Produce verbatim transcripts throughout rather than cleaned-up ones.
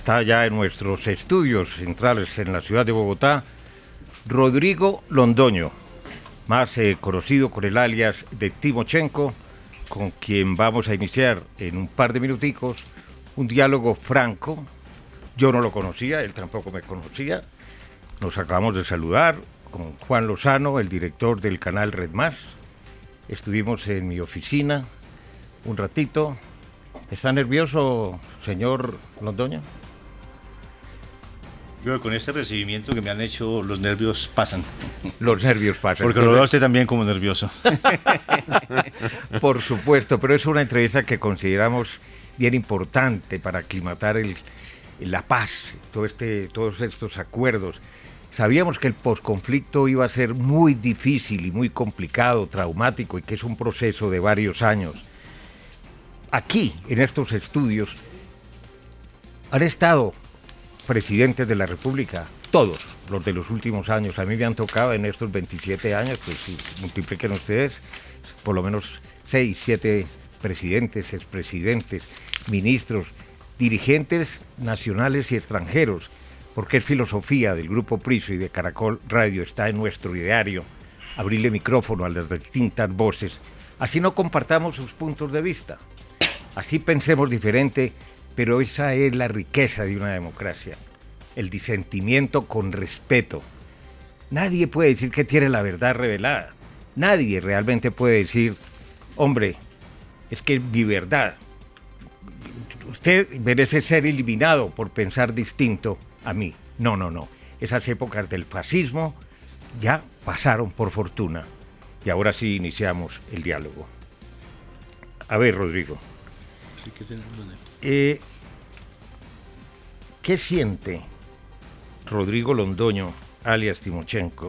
está ya en nuestros estudios centrales en la ciudad de Bogotá, Rodrigo Londoño, más eh, conocido con el alias de Timochenko, con quien vamos a iniciar en un par de minuticos un diálogo franco. Yo no lo conocía, él tampoco me conocía. Nos acabamos de saludar con Juan Lozano, el director del canal Red Más. Estuvimos en mi oficina un ratito. ¿Está nervioso, señor Londoño? Yo con este recibimiento que me han hecho, los nervios pasan. Los nervios pasan. Porque lo veo a usted también como nervioso. Por supuesto, pero es una entrevista que consideramos bien importante para aclimatar el, la paz, todo este, todos estos acuerdos. Sabíamos que el posconflicto iba a ser muy difícil y muy complicado, traumático, y que es un proceso de varios años. Aquí, en estos estudios, han estado presidentes de la República, todos los de los últimos años. A mí me han tocado en estos veintisiete años, pues si multipliquen ustedes, por lo menos seis, siete presidentes, expresidentes, ministros, dirigentes nacionales y extranjeros, porque es filosofía del Grupo Priso y de Caracol Radio, está en nuestro ideario, abrirle micrófono a las distintas voces, así no compartamos sus puntos de vista, así pensemos diferente, pero esa es la riqueza de una democracia, el disentimiento con respeto. Nadie puede decir que tiene la verdad revelada, nadie realmente puede decir, hombre, es que mi verdad, usted merece ser eliminado por pensar distinto a mí. No, no, no. Esas épocas del fascismo ya pasaron por fortuna. Y ahora sí iniciamos el diálogo. A ver, Rodrigo. Eh, ¿Qué siente Rodrigo Londoño, alias Timochenko,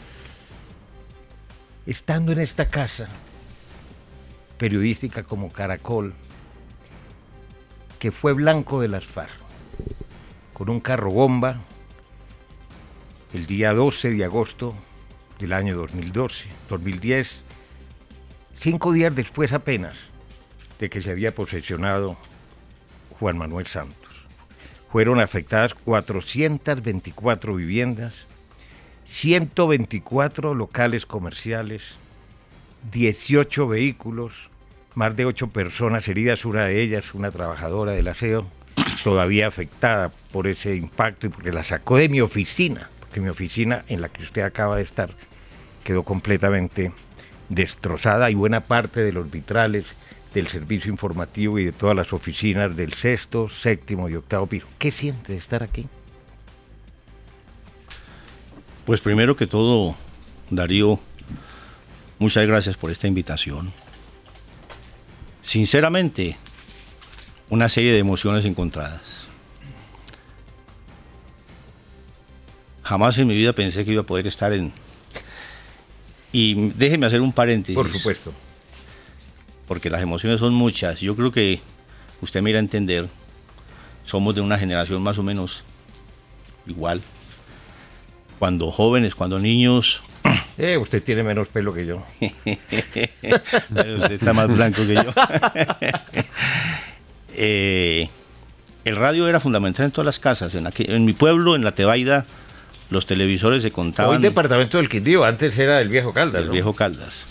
estando en esta casa periodística como Caracol, que fue blanco de las FARC, con un carro bomba el día doce de agosto del año dos mil doce, dos mil diez, cinco días después apenas de que se había posesionado Juan Manuel Santos? Fueron afectadas cuatrocientas veinticuatro viviendas, ciento veinticuatro locales comerciales, dieciocho vehículos, más de ocho personas heridas, una de ellas, una trabajadora del aseo, todavía afectada por ese impacto y porque la sacó de mi oficina, porque mi oficina en la que usted acaba de estar quedó completamente destrozada y buena parte de los vitrales del servicio informativo y de todas las oficinas del sexto, séptimo y octavo piso. ¿Qué siente de estar aquí? Pues primero que todo, Darío, muchas gracias por esta invitación. Sinceramente, una serie de emociones encontradas. Jamás en mi vida pensé que iba a poder estar en... Y déjeme hacer un paréntesis. Por supuesto. Porque las emociones son muchas. Yo creo que usted me irá a entender. Somos de una generación más o menos igual. Cuando jóvenes, cuando niños... Eh, usted tiene menos pelo que yo. Pero usted está más blanco que yo. eh, el radio era fundamental en todas las casas. En, aquí, en mi pueblo, en La Tebaida, los televisores se contaban... Hoy departamento del Quindío, antes era del Viejo Caldas. Del ¿no? Viejo Caldas.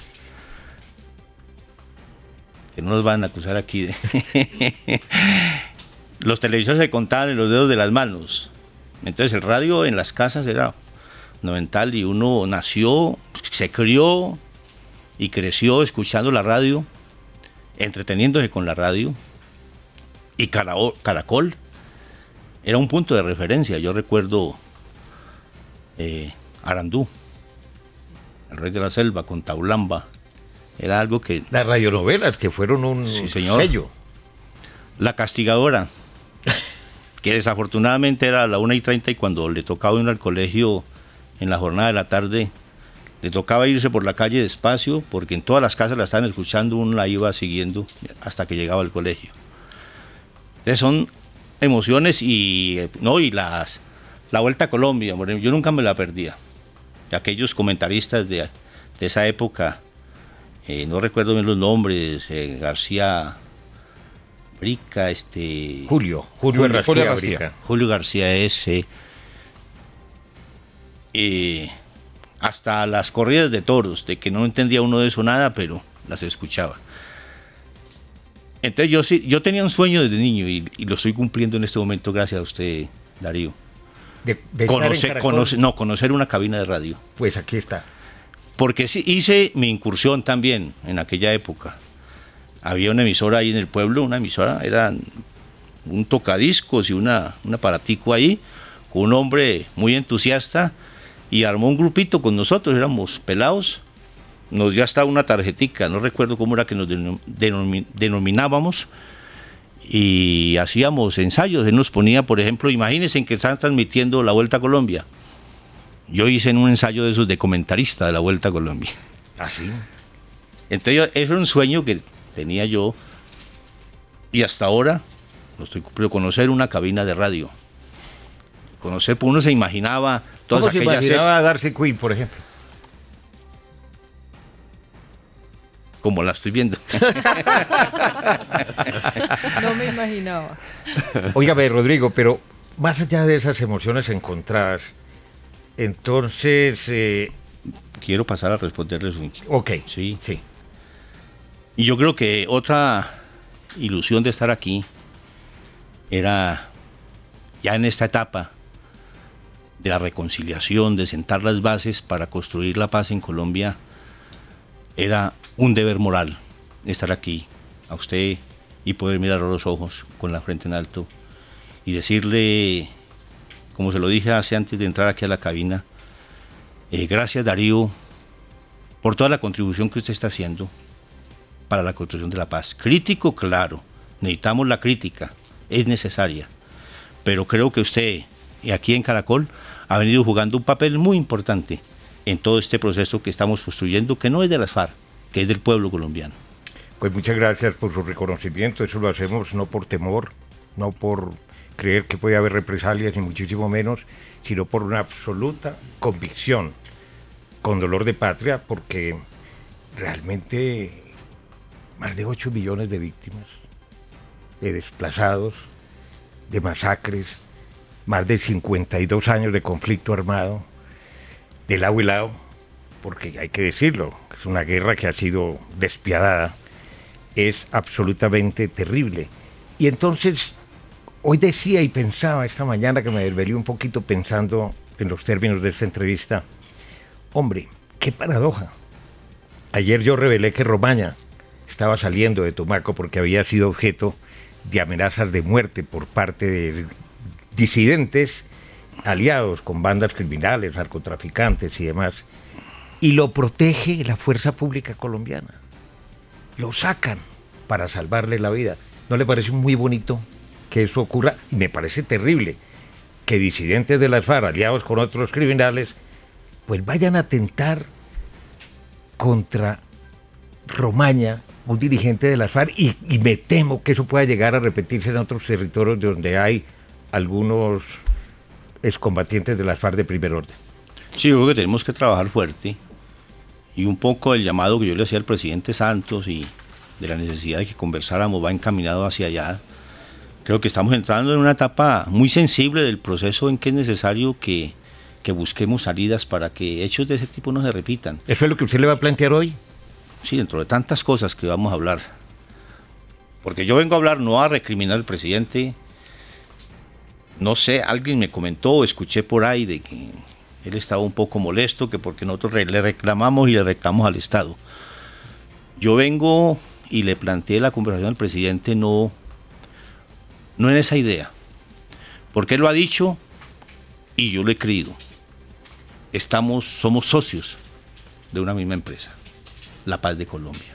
Que no nos van a acusar aquí de... Los televisores se contaban en los dedos de las manos. Entonces el radio en las casas era fundamental y uno nació, se crió y creció escuchando la radio, entreteniéndose con la radio. Y Caracol era un punto de referencia. Yo recuerdo eh, Arandú, el rey de la selva, con Taulamba. Era algo que... Las radionovelas que fueron un sí, señor. sello. La Castigadora, que desafortunadamente era a la una y treinta y cuando le tocaba ir al colegio en la jornada de la tarde, le tocaba irse por la calle despacio porque en todas las casas la estaban escuchando, uno la iba siguiendo hasta que llegaba al colegio. Entonces son emociones y, no, y las, la Vuelta a Colombia, yo nunca me la perdía. Aquellos comentaristas de, de esa época... Eh, no recuerdo bien los nombres, eh, García, Brica, este... Julio, Julio, Julio, Julio García García. Brica. Julio García ese. Eh, hasta las corridas de toros, de que no entendía uno de eso nada, pero las escuchaba. Entonces yo sí, yo tenía un sueño desde niño y, y lo estoy cumpliendo en este momento gracias a usted, Darío. De, de estar en Conocer, Caracol, conocer, no, conocer una cabina de radio. pues aquí está. Porque sí, hice mi incursión también en aquella época. Había una emisora ahí en el pueblo, una emisora, era un tocadiscos y una, un aparatico ahí, con un hombre muy entusiasta, y armó un grupito con nosotros, éramos pelados, nos dio hasta una tarjetica, no recuerdo cómo era que nos denomi- denominábamos, y hacíamos ensayos. Él nos ponía, por ejemplo, imagínense en que están transmitiendo la Vuelta a Colombia. Yo hice en un ensayo de esos de comentarista de la Vuelta a Colombia. ¿Ah, sí? Entonces yo, eso era un sueño que tenía yo, y hasta ahora lo estoy cumpliendo, conocer una cabina de radio. Conocer, pues uno se imaginaba todas ¿Cómo se aquellas... imaginaba a Darcy Quinn, por ejemplo? Como la estoy viendo. No me imaginaba. Óigame, Rodrigo, pero más allá de esas emociones encontradas, entonces, eh, Quiero pasar a responderle su inquietud. ok, Sí. sí. Y yo creo que otra ilusión de estar aquí era ya en esta etapa de la reconciliación, de sentar las bases para construir la paz en Colombia, era un deber moral estar aquí a usted y poder mirar a los ojos con la frente en alto y decirle, como se lo dije hace antes de entrar aquí a la cabina, eh, gracias Darío por toda la contribución que usted está haciendo para la construcción de la paz. Crítico, claro, necesitamos la crítica, es necesaria, pero creo que usted, y aquí en Caracol, ha venido jugando un papel muy importante en todo este proceso que estamos construyendo, que no es de las FARC, que es del pueblo colombiano. Pues muchas gracias por su reconocimiento. Eso lo hacemos no por temor, no por creer que puede haber represalias, ni muchísimo menos, sino por una absoluta convicción, con dolor de patria, porque realmente más de ocho millones de víctimas, de desplazados, de masacres, más de cincuenta y dos años de conflicto armado, de lado y lado, porque hay que decirlo, es una guerra que ha sido despiadada, es absolutamente terrible. Y entonces, hoy decía y pensaba esta mañana, que me desvelé un poquito pensando en los términos de esta entrevista, hombre, qué paradoja. Ayer yo revelé que Romaña estaba saliendo de Tumaco porque había sido objeto de amenazas de muerte por parte de disidentes aliados con bandas criminales, narcotraficantes y demás, y lo protege la fuerza pública colombiana. Lo sacan para salvarle la vida. ¿No le parece muy bonito que eso ocurra? Y me parece terrible que disidentes de las FARC, aliados con otros criminales, pues vayan a atentar contra Romaña, un dirigente de las FARC, y, y me temo que eso pueda llegar a repetirse en otros territorios donde hay algunos excombatientes de las FARC de primer orden. Sí, yo creo que tenemos que trabajar fuerte, y un poco el llamado que yo le hacía al presidente Santos y de la necesidad de que conversáramos va encaminado hacia allá. Creo que estamos entrando en una etapa muy sensible del proceso en que es necesario que, que busquemos salidas para que hechos de ese tipo no se repitan. ¿Eso es lo que usted le va a plantear hoy? Sí, dentro de tantas cosas que vamos a hablar. Porque yo vengo a hablar no a recriminar al presidente. No sé, alguien me comentó, escuché por ahí de que él estaba un poco molesto, que porque nosotros le reclamamos y le reclamamos al Estado. Yo vengo y le planteé la conversación al presidente no, no en esa idea. Porque él lo ha dicho y yo lo he creído. Estamos, somos socios de una misma empresa, La Paz de Colombia.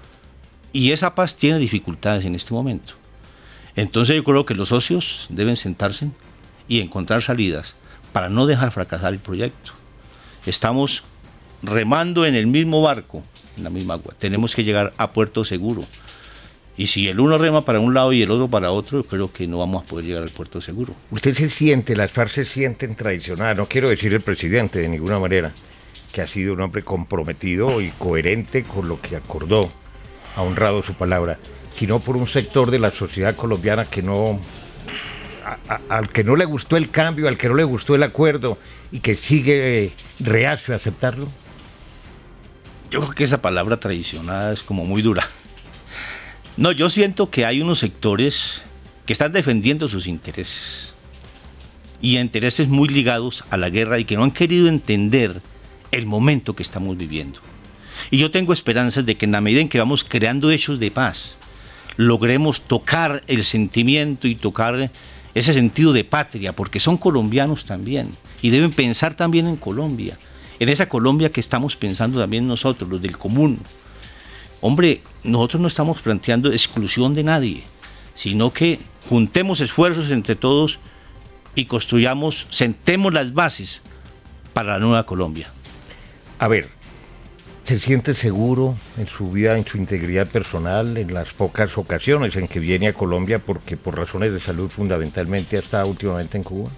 Y esa paz tiene dificultades en este momento. Entonces yo creo que los socios deben sentarse y encontrar salidas para no dejar fracasar el proyecto. Estamos remando en el mismo barco, en la misma agua. Tenemos que llegar a puerto seguro. Y si el uno rema para un lado y el otro para otro, creo que no vamos a poder llegar al puerto seguro. Usted se siente, las FARC se sienten traicionadas, no quiero decir el presidente de ninguna manera, que ha sido un hombre comprometido y coherente con lo que acordó. ha honrado su palabra, sino por un sector de la sociedad colombiana que no, a, a, al que no le gustó el cambio, al que no le gustó el acuerdo y que sigue reacio a aceptarlo? Yo creo que esa palabra traicionada es como muy dura. No, yo siento que hay unos sectores que están defendiendo sus intereses y intereses muy ligados a la guerra y que no han querido entender el momento que estamos viviendo. Y yo tengo esperanzas de que en la medida en que vamos creando hechos de paz, logremos tocar el sentimiento y tocar ese sentido de patria, porque son colombianos también y deben pensar también en Colombia, en esa Colombia que estamos pensando también nosotros, los del común. Hombre, nosotros no estamos planteando exclusión de nadie, sino que juntemos esfuerzos entre todos y construyamos, sentemos las bases para la nueva Colombia. A ver, ¿se siente seguro en su vida, en su integridad personal, en las pocas ocasiones en que viene a Colombia, porque por razones de salud fundamentalmente ha estado últimamente en Cuba?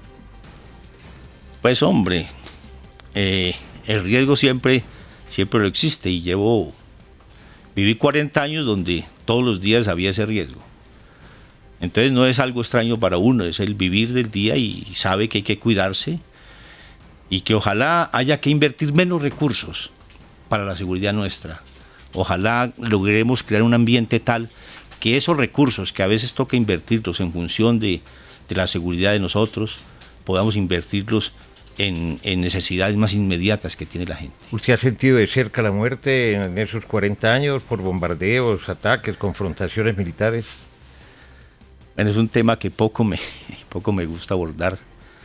Pues hombre, eh, el riesgo siempre, siempre lo existe y llevo... Viví cuarenta años donde todos los días había ese riesgo. Entonces no es algo extraño para uno, es el vivir del día y sabe que hay que cuidarse y que ojalá haya que invertir menos recursos para la seguridad nuestra. Ojalá logremos crear un ambiente tal que esos recursos que a veces toca invertirlos en función de, de la seguridad de nosotros, podamos invertirlos En, en necesidades más inmediatas que tiene la gente. ¿Usted ha sentido de cerca la muerte en esos cuarenta años por bombardeos, ataques, confrontaciones militares? Bueno, es un tema que poco me, poco me gusta abordar.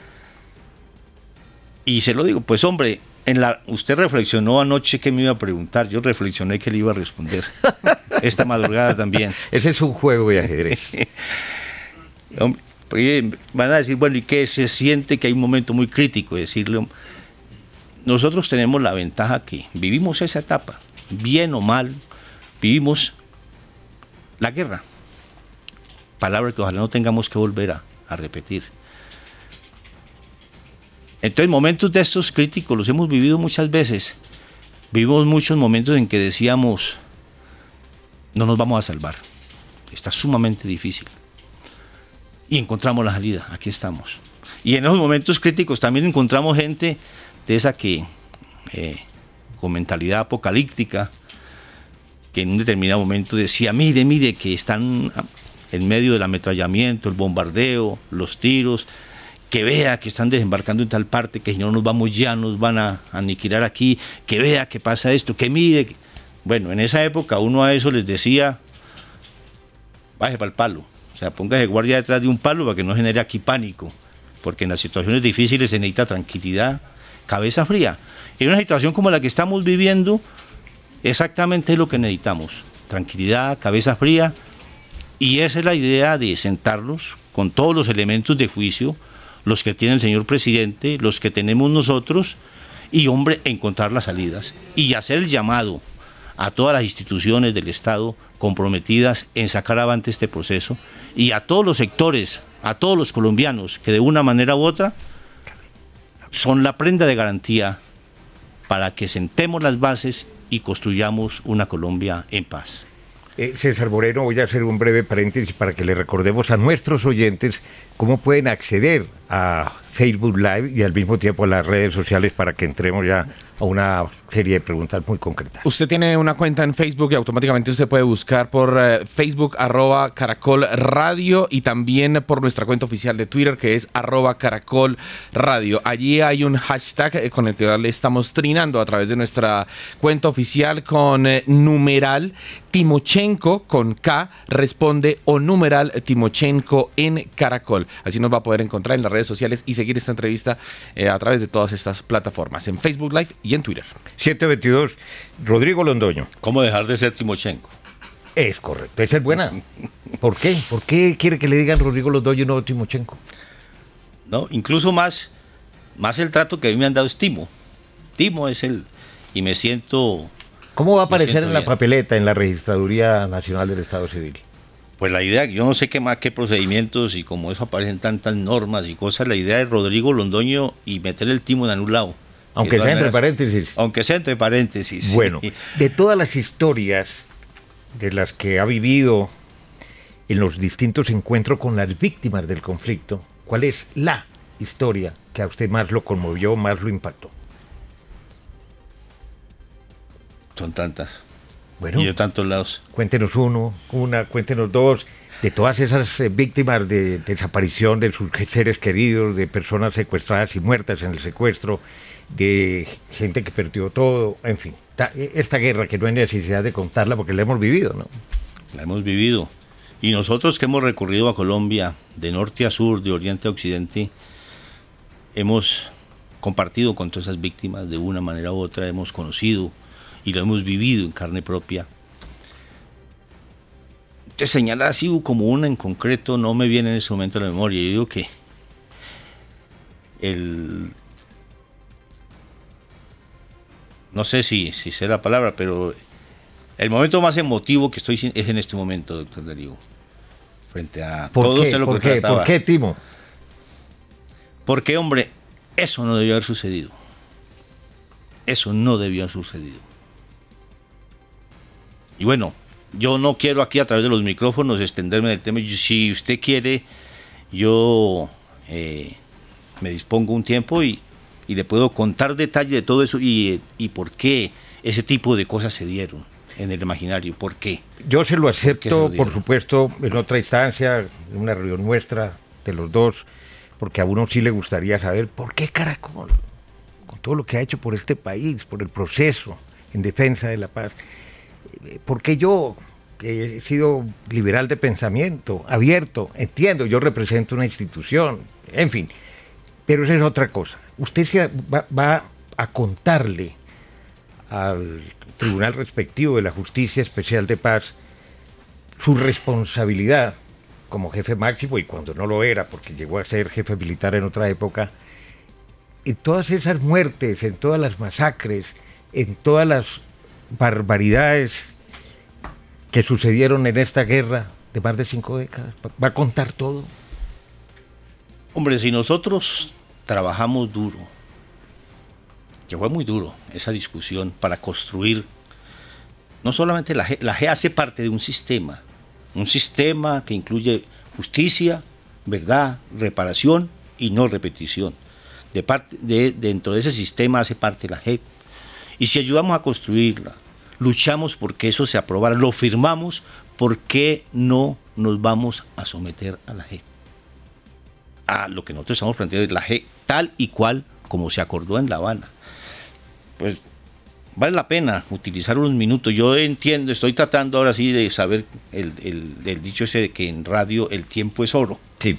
Y se lo digo, pues hombre, en la, usted reflexionó anoche que me iba a preguntar, yo reflexioné que le iba a responder. Esta madrugada también. Ese es un juego de ajedrez. Hombre, van a decir, bueno, ¿y qué se siente que hay un momento muy crítico? Decirle, nosotros tenemos la ventaja que vivimos esa etapa, bien o mal, vivimos la guerra. Palabra que ojalá no tengamos que volver a, a repetir. Entonces, momentos de estos críticos los hemos vivido muchas veces. Vivimos muchos momentos en que decíamos, no nos vamos a salvar. Está sumamente difícil. Y encontramos la salida, aquí estamos. Y en esos momentos críticos también encontramos gente de esa que, eh, con mentalidad apocalíptica, que en un determinado momento decía, mire, mire, que están en medio del ametrallamiento, el bombardeo, los tiros, que vea que están desembarcando en tal parte, que si no nos vamos ya, nos van a aniquilar aquí, que vea que pasa esto, que mire. Bueno, en esa época uno a eso les decía, baje para el palo. O sea, póngase guardia detrás de un palo para que no genere aquí pánico, porque en las situaciones difíciles se necesita tranquilidad, cabeza fría. En una situación como la que estamos viviendo, exactamente es lo que necesitamos, tranquilidad, cabeza fría, y esa es la idea de sentarnos con todos los elementos de juicio, los que tiene el señor presidente, los que tenemos nosotros, y hombre, encontrar las salidas, y hacer el llamado a todas las instituciones del Estado comprometidas en sacar adelante este proceso, y a todos los sectores, a todos los colombianos que de una manera u otra son la prenda de garantía para que sentemos las bases y construyamos una Colombia en paz. Eh, César Moreno, voy a hacer un breve paréntesis para que le recordemos a nuestros oyentes cómo pueden acceder a Facebook Live y al mismo tiempo a las redes sociales para que entremos ya a una serie de preguntas muy concretas. Usted tiene una cuenta en Facebook y automáticamente usted puede buscar por eh, Facebook arroba Caracol Radio y también por nuestra cuenta oficial de Twitter que es arroba Caracol Radio. Allí hay un hashtag eh, con el que le estamos trinando a través de nuestra cuenta oficial con eh, numeral Timochenko con K responde o numeral Timochenko en Caracol. Así nos va a poder encontrar en las redes sociales y seguir esta entrevista eh, a través de todas estas plataformas, en Facebook Live y en Twitter. siete veintidós, Rodrigo Londoño. ¿Cómo dejar de ser Timochenko? Es correcto, esa es buena. ¿Por qué? ¿Por qué quiere que le digan Rodrigo Londoño y no Timochenko? No, incluso más, más el trato que a mí me han dado es Timo. Timo es el... y me siento... ¿Cómo va a aparecer en la bien. papeleta, en la Registraduría Nacional del Estado Civil? Pues la idea, yo no sé qué más, qué procedimientos y como eso aparecen tantas normas y cosas, la idea es Rodrigo Londoño y meter el Timo en un lado. Aunque sea entre paréntesis. Aunque sea entre paréntesis. Bueno, de todas las historias de las que ha vivido en los distintos encuentros con las víctimas del conflicto, ¿cuál es la historia que a usted más lo conmovió, más lo impactó? Son tantas. Bueno, y de tantos lados. Cuéntenos uno, una, cuéntenos dos, de todas esas eh, víctimas de, de desaparición de sus seres queridos, de personas secuestradas y muertas en el secuestro, de gente que perdió todo, en fin, ta, esta guerra que no hay necesidad de contarla porque la hemos vivido, ¿no? La hemos vivido. Y nosotros que hemos recorrido a Colombia, de norte a sur, de oriente a occidente, hemos compartido con todas esas víctimas de una manera u otra, hemos conocido y lo hemos vivido en carne propia. Te señalar así como una en concreto no me viene en ese momento a la memoria. Yo digo que el... no sé si, si sé la palabra, pero el momento más emotivo que estoy es en este momento, doctor Darío. Frente a todo qué? usted lo ¿Por que qué? trataba. ¿Por qué, Timo? Porque, hombre, eso no debió haber sucedido. Eso no debió haber sucedido. Y bueno, yo no quiero aquí a través de los micrófonos extenderme del tema. Si usted quiere, yo eh, me dispongo un tiempo y, y le puedo contar detalles de todo eso y, y por qué ese tipo de cosas se dieron en el imaginario. ¿Por qué? Yo se lo acepto, se lo por supuesto, en otra instancia, en una reunión nuestra de los dos, porque a uno sí le gustaría saber por qué Caracol, con todo lo que ha hecho por este país, por el proceso en defensa de la paz. ¿Por qué yo, que he sido liberal de pensamiento, abierto, entiendo, yo represento una institución, en fin, pero esa es otra cosa. Usted se va, va a contarle al tribunal respectivo de la Justicia Especial de Paz su responsabilidad como jefe máximo, y cuando no lo era, porque llegó a ser jefe militar en otra época, en todas esas muertes, en todas las masacres, en todas las barbaridades que sucedieron en esta guerra de más de cinco décadas. ¿Va a contar todo? Hombre, si nosotros trabajamos duro, que fue muy duro esa discusión para construir, no solamente la G, la G hace parte de un sistema, un sistema que incluye justicia, verdad, reparación y no repetición. De parte, de, dentro de ese sistema hace parte la G. Y si ayudamos a construirla, luchamos porque eso se aprobara, lo firmamos, ¿por qué no nos vamos a someter a la G? A lo que nosotros estamos planteando, la G tal y cual como se acordó en La Habana. Pues vale la pena utilizar unos minutos. Yo entiendo, estoy tratando ahora sí de saber el, el, el dicho ese de que en radio el tiempo es oro. Sí.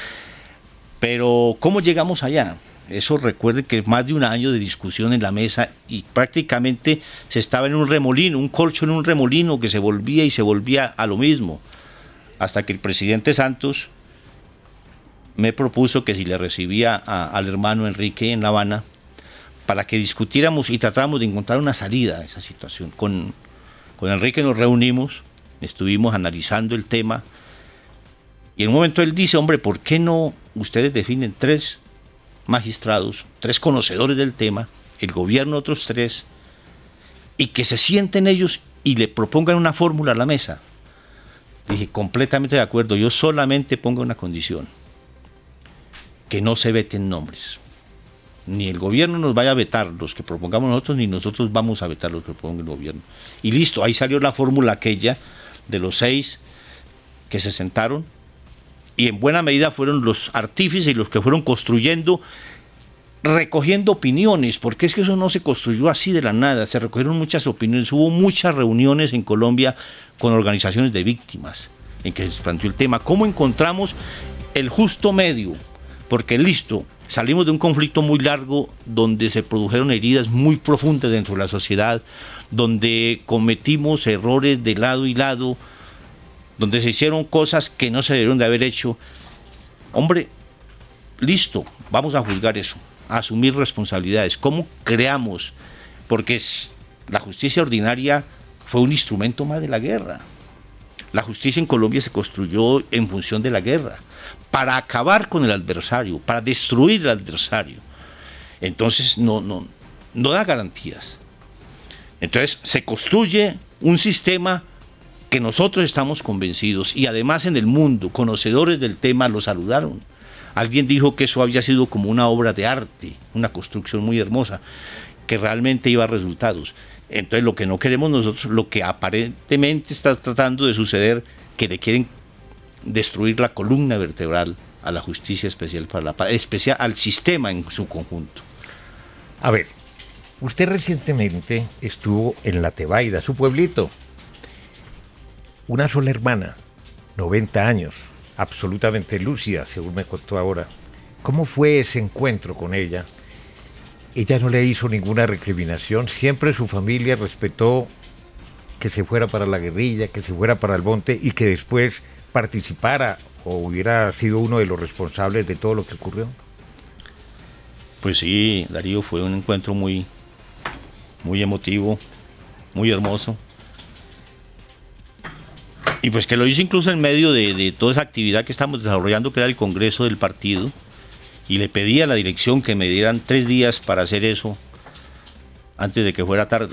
Pero ¿cómo llegamos allá? Eso recuerden que es más de un año de discusión en la mesa y prácticamente se estaba en un remolino, un corcho en un remolino que se volvía y se volvía a lo mismo. Hasta que el presidente Santos me propuso que si le recibía a, al hermano Enrique en La Habana, para que discutiéramos y tratáramos de encontrar una salida a esa situación. Con, con Enrique nos reunimos, estuvimos analizando el tema, y en un momento él dice, hombre, ¿por qué no ustedes definen tres magistrados, tres conocedores del tema, el gobierno otros tres, y que se sienten ellos y le propongan una fórmula a la mesa? Dije, completamente de acuerdo, yo solamente pongo una condición, que no se veten nombres. Ni el gobierno nos vaya a vetar los que propongamos nosotros, ni nosotros vamos a vetar los que proponga el gobierno. Y listo, ahí salió la fórmula aquella de los seis que se sentaron, y en buena medida fueron los artífices y los que fueron construyendo, recogiendo opiniones, porque es que eso no se construyó así de la nada, se recogieron muchas opiniones, hubo muchas reuniones en Colombia con organizaciones de víctimas, en que se planteó el tema, ¿cómo encontramos el justo medio? Porque listo, salimos de un conflicto muy largo donde se produjeron heridas muy profundas dentro de la sociedad, donde cometimos errores de lado y lado, donde se hicieron cosas que no se debieron de haber hecho. Hombre, listo, vamos a juzgar eso, a asumir responsabilidades. ¿Cómo creamos? Porque es, la justicia ordinaria fue un instrumento más de la guerra. La justicia en Colombia se construyó en función de la guerra, para acabar con el adversario, para destruir al adversario. Entonces no, no, no da garantías. Entonces se construye un sistema que nosotros estamos convencidos y además en el mundo, conocedores del tema lo saludaron. Alguien dijo que eso había sido como una obra de arte, una construcción muy hermosa, que realmente iba a resultados. Entonces lo que no queremos nosotros, lo que aparentemente está tratando de suceder, que le quieren destruir la columna vertebral a la justicia especial para la paz, especial al sistema en su conjunto. A ver, usted recientemente estuvo en La Tebaida, su pueblito. Una sola hermana, noventa años, absolutamente lúcida, según me contó ahora. ¿Cómo fue ese encuentro con ella? Ella no le hizo ninguna recriminación, siempre su familia respetó que se fuera para la guerrilla, que se fuera para el monte y que después participara o hubiera sido uno de los responsables de todo lo que ocurrió. Pues sí, Darío, fue un encuentro muy, muy emotivo, muy hermoso. Y pues que lo hice incluso en medio de, de toda esa actividad que estamos desarrollando, que era el Congreso del partido, y le pedí a la dirección que me dieran tres días para hacer eso antes de que fuera tarde.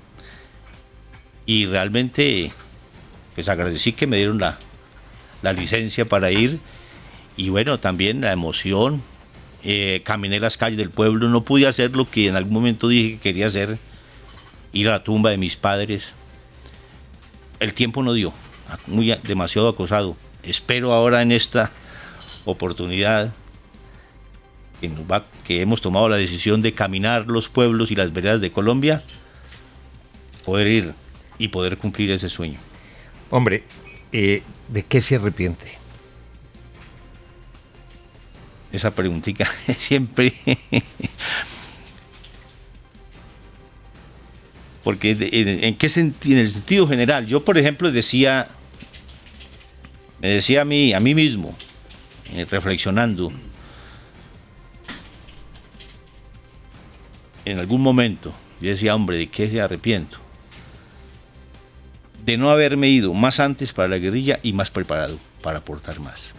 Y realmente, pues agradecí que me dieron la, la licencia para ir, y bueno, también la emoción. Eh, caminé las calles del pueblo, no pude hacer lo que en algún momento dije que quería hacer, ir a la tumba de mis padres. El tiempo no dio, muy demasiado acosado. Espero ahora en esta oportunidad que, nos va, que hemos tomado la decisión de caminar los pueblos y las veredas de Colombia, poder ir y poder cumplir ese sueño. Hombre, eh, ¿de qué se arrepiente? Esa preguntita siempre. Porque en, en qué sentido, en el sentido general, yo por ejemplo decía, me decía a mí, a mí mismo, eh, reflexionando, en algún momento, yo decía, hombre, ¿de qué se arrepiento? De no haberme ido más antes para la guerrilla y más preparado para aportar más.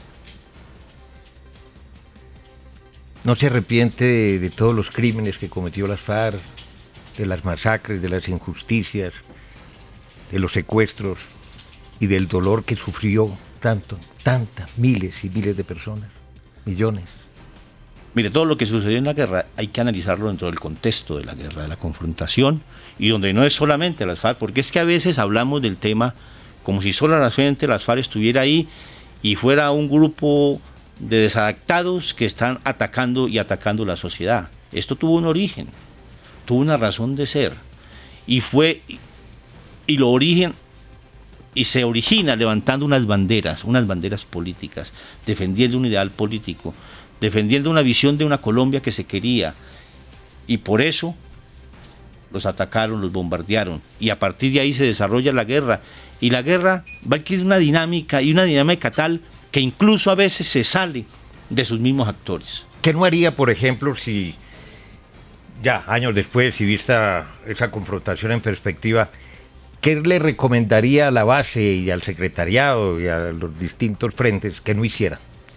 ¿No se arrepiente de, de todos los crímenes que cometió las FARC, de las masacres, de las injusticias, de los secuestros y del dolor que sufrió tanto, tantas, miles y miles de personas, millones? Mire, todo lo que sucedió en la guerra hay que analizarlo dentro del contexto de la guerra, de la confrontación, y donde no es solamente las FARC, porque es que a veces hablamos del tema como si solamente las FARC estuviera ahí y fuera un grupo de desadaptados que están atacando y atacando la sociedad. Esto tuvo un origen, tuvo una razón de ser, y fue, y lo origen, y se origina levantando unas banderas, unas banderas políticas, defendiendo un ideal político, defendiendo una visión de una Colombia que se quería, y por eso los atacaron, los bombardearon, y a partir de ahí se desarrolla la guerra, y la guerra va a adquirir una dinámica, y una dinámica tal que incluso a veces se sale de sus mismos actores. ¿Qué no haría, por ejemplo, si ya años después, si vista esa confrontación en perspectiva, qué le recomendaría a la base y al secretariado y a los distintos frentes que no hicieran?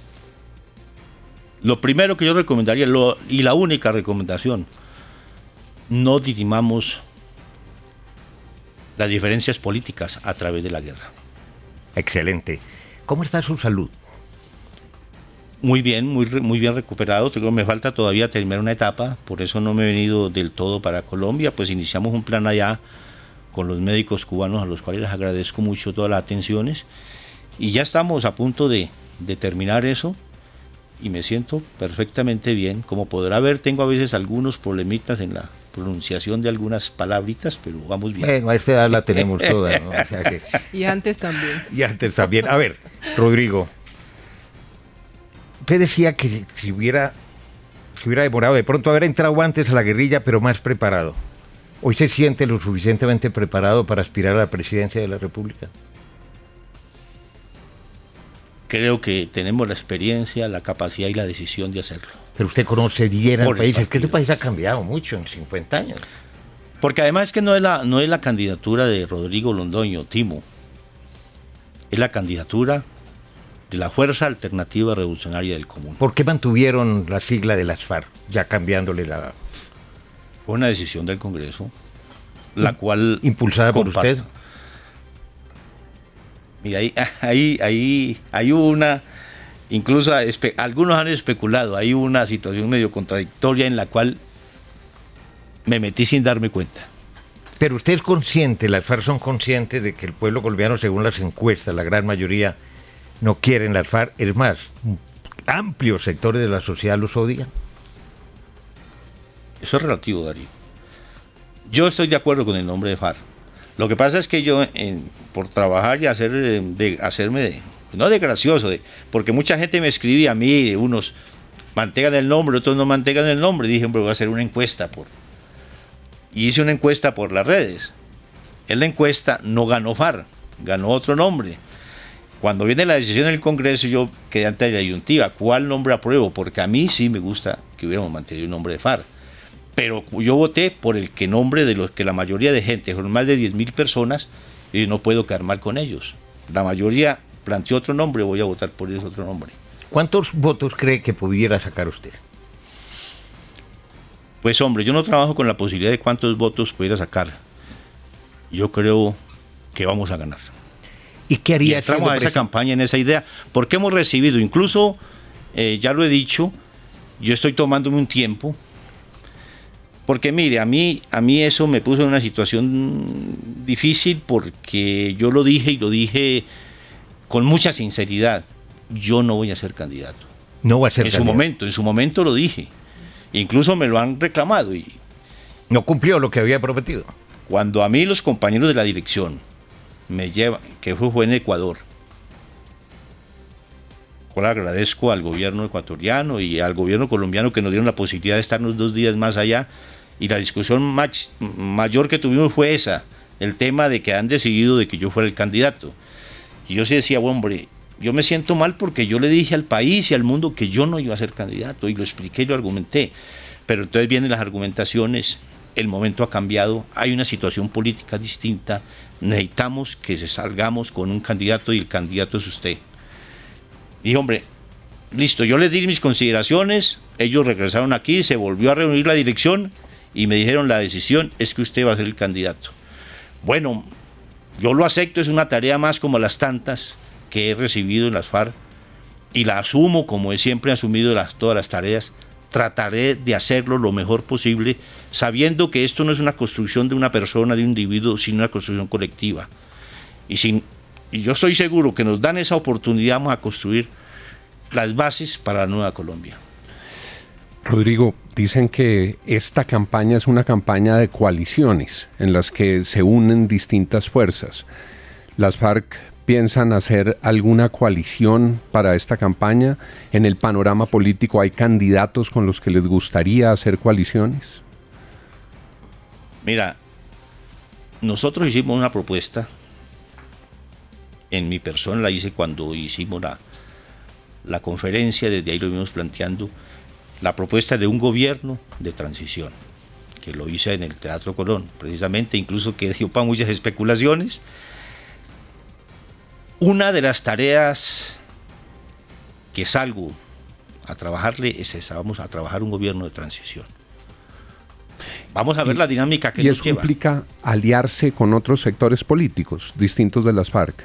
Lo primero que yo recomendaría, lo, y la única recomendación, no dirimamos las diferencias políticas a través de la guerra. Excelente. ¿Cómo está su salud? Muy bien, muy, muy bien recuperado. Tengo, me falta todavía terminar una etapa, por eso no me he venido del todo para Colombia. Pues iniciamos un plan allá con los médicos cubanos, a los cuales les agradezco mucho todas las atenciones. Y ya estamos a punto de, de terminar eso. Y me siento perfectamente bien. Como podrá ver, tengo a veces algunos problemitas en la pronunciación de algunas palabritas, pero vamos bien. Bueno, a esta edad la tenemos toda, ¿no? O sea que... Y antes también. Y antes también. A ver, Rodrigo, usted decía que si hubiera, si hubiera demorado de pronto haber entrado antes a la guerrilla, pero más preparado. ¿Hoy se siente lo suficientemente preparado para aspirar a la presidencia de la República? Creo que tenemos la experiencia, la capacidad y la decisión de hacerlo. Pero usted conoce bien al Por el país, es que este partido. país ha cambiado mucho en cincuenta años. Porque además es que no es la, no es la candidatura de Rodrigo Londoño, Timo. Es la candidatura de la Fuerza Alternativa Revolucionaria del Común. ¿Por qué mantuvieron la sigla de las FARC, ya cambiándole la... Fue una decisión del Congreso, la cual... impulsada por comparto. usted? Mira, ahí, ahí, ahí, hay una, incluso espe, algunos han especulado, hay una situación medio contradictoria en la cual me metí sin darme cuenta. Pero usted es consciente, las FARC son conscientes de que el pueblo colombiano, según las encuestas, la gran mayoría no quieren las FARC. Es más, amplios sectores de la sociedad los odian. Eso es relativo, Darío. Yo estoy de acuerdo con el nombre de FARC. Lo que pasa es que yo, en, por trabajar y hacer, de, hacerme, de, no de gracioso, de, porque mucha gente me escribía, mire, unos mantengan el nombre, otros no mantengan el nombre. Dije, hombre, voy a hacer una encuesta por... Y hice una encuesta por las redes. En la encuesta no ganó FARC, ganó otro nombre. Cuando viene la decisión del Congreso, yo quedé ante la disyuntiva, ¿cuál nombre apruebo? Porque a mí sí me gusta que hubiéramos mantenido el nombre de FARC. Pero yo voté por el que nombre de los que la mayoría de gente, son más de diez mil personas, y no puedo quedar mal con ellos. La mayoría planteó otro nombre, voy a votar por ese otro nombre. ¿Cuántos votos cree que pudiera sacar usted? Pues hombre, yo no trabajo con la posibilidad de cuántos votos pudiera sacar. Yo creo que vamos a ganar. ¿Y qué haría? Y entramos a esa campaña, en esa idea, porque hemos recibido, incluso, eh, ya lo he dicho, yo estoy tomándome un tiempo, porque mire, a mí, a mí eso me puso en una situación difícil, porque yo lo dije y lo dije con mucha sinceridad, yo no voy a ser candidato. No va a ser En candidato. su momento, en su momento lo dije. Incluso me lo han reclamado. Y no cumplió lo que había prometido. Cuando a mí los compañeros de la dirección me llevan, que fue, fue en Ecuador, yo le agradezco al gobierno ecuatoriano y al gobierno colombiano que nos dieron la posibilidad de estarnos dos días más allá, y la discusión más, mayor que tuvimos fue esa, el tema de que han decidido de que yo fuera el candidato. Y yo sí decía, bueno, hombre, yo me siento mal porque yo le dije al país y al mundo que yo no iba a ser candidato, y lo expliqué y lo argumenté. Pero entonces vienen las argumentaciones, el momento ha cambiado, hay una situación política distinta, necesitamos que se salgamos con un candidato y el candidato es usted. Y hombre, listo, yo les di mis consideraciones, ellos regresaron aquí, se volvió a reunir la dirección y me dijeron, la decisión es que usted va a ser el candidato. Bueno, yo lo acepto, es una tarea más como las tantas que he recibido en las FARC, y la asumo como he siempre asumido las, todas las tareas. Trataré de hacerlo lo mejor posible, sabiendo que esto no es una construcción de una persona, de un individuo, sino una construcción colectiva. Y, sin, y yo estoy seguro que nos dan esa oportunidad, vamos a construir las bases para la nueva Colombia. Rodrigo, dicen que esta campaña es una campaña de coaliciones en las que se unen distintas fuerzas. Las FARC piensan hacer alguna coalición para esta campaña. En el panorama político, ¿hay candidatos con los que les gustaría hacer coaliciones? Mira, nosotros hicimos una propuesta, en mi persona la hice cuando hicimos la, la conferencia, desde ahí lo vimos planteando, la propuesta de un gobierno de transición, que lo hice en el Teatro Colón, precisamente, incluso que dio para muchas especulaciones. Una de las tareas que salgo a trabajarle es esa, vamos a trabajar un gobierno de transición. Vamos a ver y, la dinámica que y nos eso lleva. Implica aliarse con otros sectores políticos distintos de las FARC.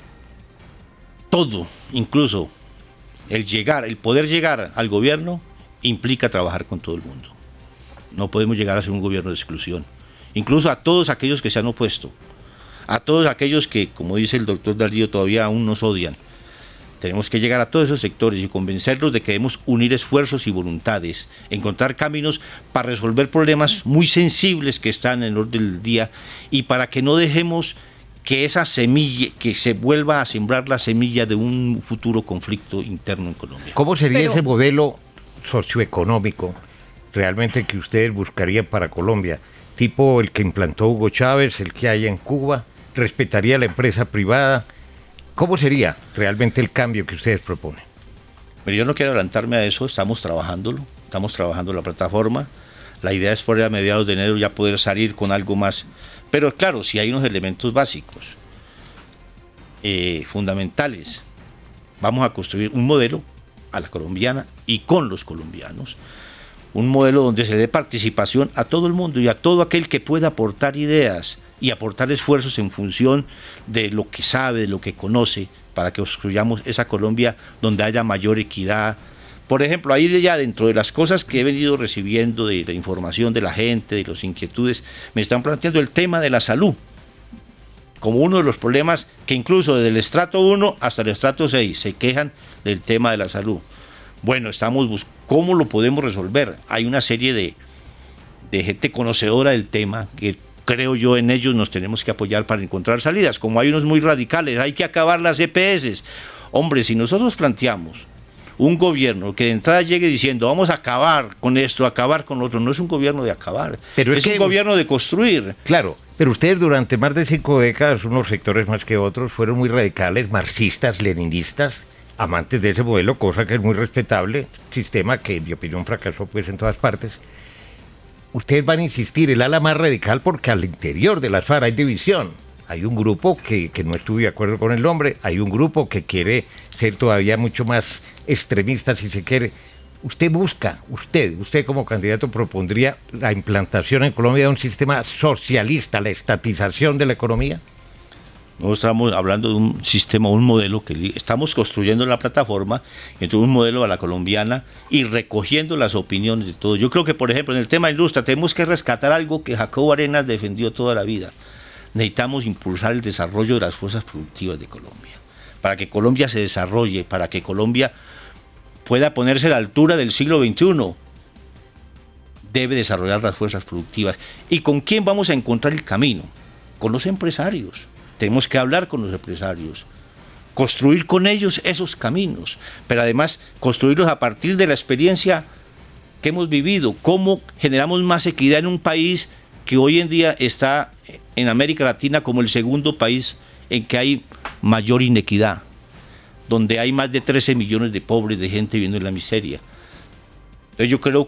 Todo, incluso el llegar, el poder llegar al gobierno implica trabajar con todo el mundo. No podemos llegar a ser un gobierno de exclusión. Incluso a todos aquellos que se han opuesto, a todos aquellos que, como dice el doctor Darío, todavía aún nos odian. Tenemos que llegar a todos esos sectores y convencerlos de que debemos unir esfuerzos y voluntades, encontrar caminos para resolver problemas muy sensibles que están en el orden del día, y para que no dejemos que esa semilla, que se vuelva a sembrar la semilla de un futuro conflicto interno en Colombia. ¿Cómo sería Pero... ese modelo socioeconómico realmente que ustedes buscarían para Colombia? Tipo el que implantó Hugo Chávez, el que hay en Cuba, respetaría la empresa privada. ¿Cómo sería realmente el cambio que ustedes proponen? Pero yo no quiero adelantarme a eso, estamos trabajándolo, estamos trabajando la plataforma. La idea es por a mediados de enero ya poder salir con algo más. Pero claro, si hay unos elementos básicos, eh, fundamentales. Vamos a construir un modelo a la colombiana y con los colombianos. Un modelo donde se dé participación a todo el mundo y a todo aquel que pueda aportar ideas y aportar esfuerzos en función de lo que sabe, de lo que conoce, para que construyamos esa Colombia donde haya mayor equidad. Por ejemplo, ahí de ya dentro de las cosas que he venido recibiendo de la información de la gente, de las inquietudes, me están planteando el tema de la salud como uno de los problemas que incluso desde el estrato uno hasta el estrato seis se quejan del tema de la salud. Bueno, estamos buscando cómo lo podemos resolver. Hay una serie de, de gente conocedora del tema que creo yo en ellos nos tenemos que apoyar para encontrar salidas, como hay unos muy radicales, hay que acabar las E P S. Hombre, si nosotros planteamos un gobierno que de entrada llegue diciendo vamos a acabar con esto, acabar con lo otro, no es un gobierno de acabar, pero es, es que, un gobierno de construir. Claro, pero ustedes durante más de cinco décadas, unos sectores más que otros, fueron muy radicales, marxistas, leninistas, amantes de ese modelo, cosa que es muy respetable, sistema que en mi opinión fracasó pues en todas partes. Ustedes van a insistir, el ala más radical, porque al interior de las FARC hay división. Hay un grupo que, que no estuvo de acuerdo con el nombre, hay un grupo que quiere ser todavía mucho más extremista si se quiere. Usted busca, usted, usted como candidato propondría la implantación en Colombia de un sistema socialista, la estatización de la economía. Nosotros estamos hablando de un sistema, un modelo que estamos construyendo en la plataforma, entonces un modelo a la colombiana y recogiendo las opiniones de todos. Yo creo que, por ejemplo, en el tema de industria tenemos que rescatar algo que Jacobo Arenas defendió toda la vida. Necesitamos impulsar el desarrollo de las fuerzas productivas de Colombia, para que Colombia se desarrolle, para que Colombia pueda ponerse a la altura del siglo veintiuno. Debe desarrollar las fuerzas productivas. ¿Y con quién vamos a encontrar el camino? Con los empresarios. Tenemos que hablar con los empresarios, construir con ellos esos caminos, pero además construirlos a partir de la experiencia que hemos vivido, cómo generamos más equidad en un país que hoy en día está en América Latina como el segundo país en que hay mayor inequidad, donde hay más de trece millones de pobres, de gente viviendo en la miseria. Entonces yo creo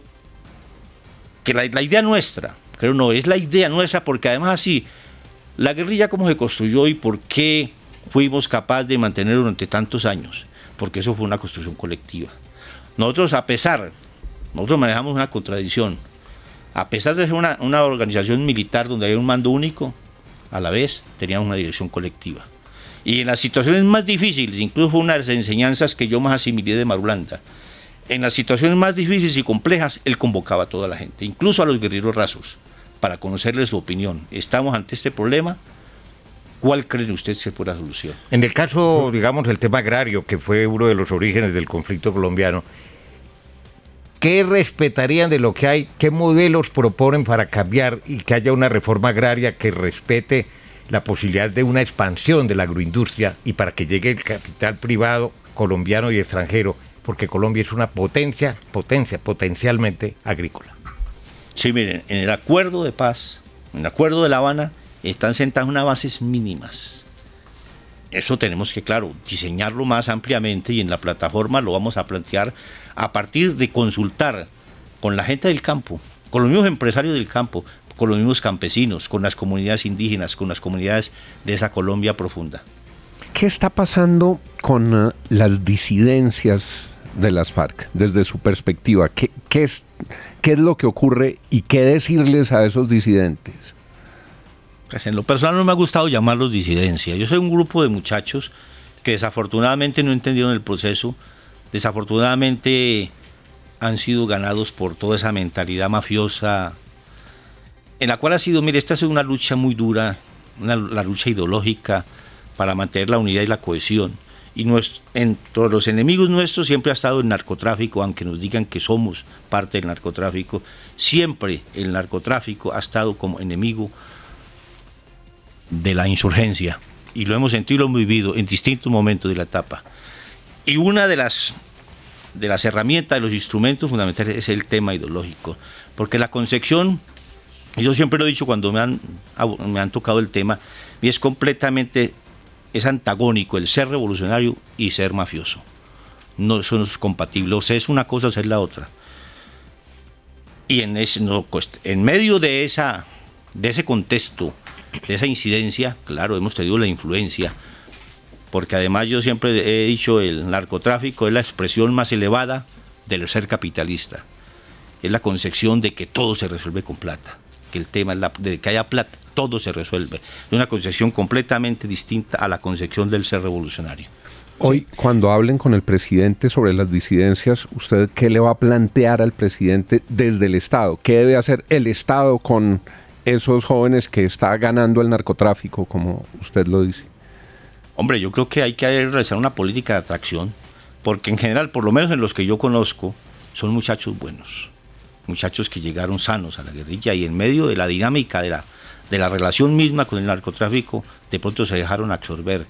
que la, la idea nuestra, creo no, es la idea nuestra, porque además así, la guerrilla cómo se construyó y por qué fuimos capaces de mantener durante tantos años, porque eso fue una construcción colectiva. Nosotros a pesar, nosotros manejamos una contradicción, a pesar de ser una, una organización militar donde hay un mando único, a la vez teníamos una dirección colectiva. Y en las situaciones más difíciles, incluso fue una de las enseñanzas que yo más asimilé de Marulanda, en las situaciones más difíciles y complejas, él convocaba a toda la gente, incluso a los guerrilleros rasos, para conocerle su opinión. Estamos ante este problema, ¿cuál cree usted que fue la solución? En el caso, digamos, del tema agrario, que fue uno de los orígenes del conflicto colombiano, ¿qué respetarían de lo que hay? ¿Qué modelos proponen para cambiar y que haya una reforma agraria que respete la posibilidad de una expansión de la agroindustria y para que llegue el capital privado colombiano y extranjero? Porque Colombia es una potencia, potencia potencialmente agrícola. Sí, miren, en el acuerdo de paz, en el acuerdo de La Habana, están sentadas unas bases mínimas. Eso tenemos que, claro, diseñarlo más ampliamente y en la plataforma lo vamos a plantear a partir de consultar con la gente del campo, con los mismos empresarios del campo, con los mismos campesinos, con las comunidades indígenas, con las comunidades de esa Colombia profunda. ¿Qué está pasando con uh, las disidencias de las FARC desde su perspectiva? ¿Qué, qué, es, ¿Qué es lo que ocurre y qué decirles a esos disidentes? Pues en lo personal no me ha gustado llamarlos disidencia. Yo soy un grupo de muchachos que desafortunadamente no entendieron el proceso, desafortunadamente han sido ganados por toda esa mentalidad mafiosa, en la cual ha sido, mire, esta ha sido una lucha muy dura, una, la lucha ideológica para mantener la unidad y la cohesión. Y nuestro, entre los enemigos nuestros siempre ha estado el narcotráfico, aunque nos digan que somos parte del narcotráfico, siempre el narcotráfico ha estado como enemigo de la insurgencia, y lo hemos sentido y lo hemos vivido en distintos momentos de la etapa. Y una de las, de las herramientas, de los instrumentos fundamentales es el tema ideológico, porque la concepción, y yo siempre lo he dicho cuando me han, me han tocado el tema, y es completamente... es antagónico el ser revolucionario y ser mafioso. No, eso no es compatible. O sea, es una cosa o es la otra. Y en, ese, no, en medio de, esa, de ese contexto, de esa incidencia, claro, hemos tenido la influencia. Porque además yo siempre he dicho, el narcotráfico es la expresión más elevada del ser capitalista. Es la concepción de que todo se resuelve con plata. Que el tema es la, de que haya plata. todo se resuelve. Es una concepción completamente distinta a la concepción del ser revolucionario. Hoy, sí. Cuando hablen con el presidente sobre las disidencias, ¿usted qué le va a plantear al presidente desde el Estado? ¿Qué debe hacer el Estado con esos jóvenes que está ganando el narcotráfico, como usted lo dice? Hombre, yo creo que hay que realizar una política de atracción, porque en general, por lo menos en los que yo conozco, son muchachos buenos, muchachos que llegaron sanos a la guerrilla y en medio de la dinámica de la, de la relación misma con el narcotráfico, de pronto se dejaron absorber.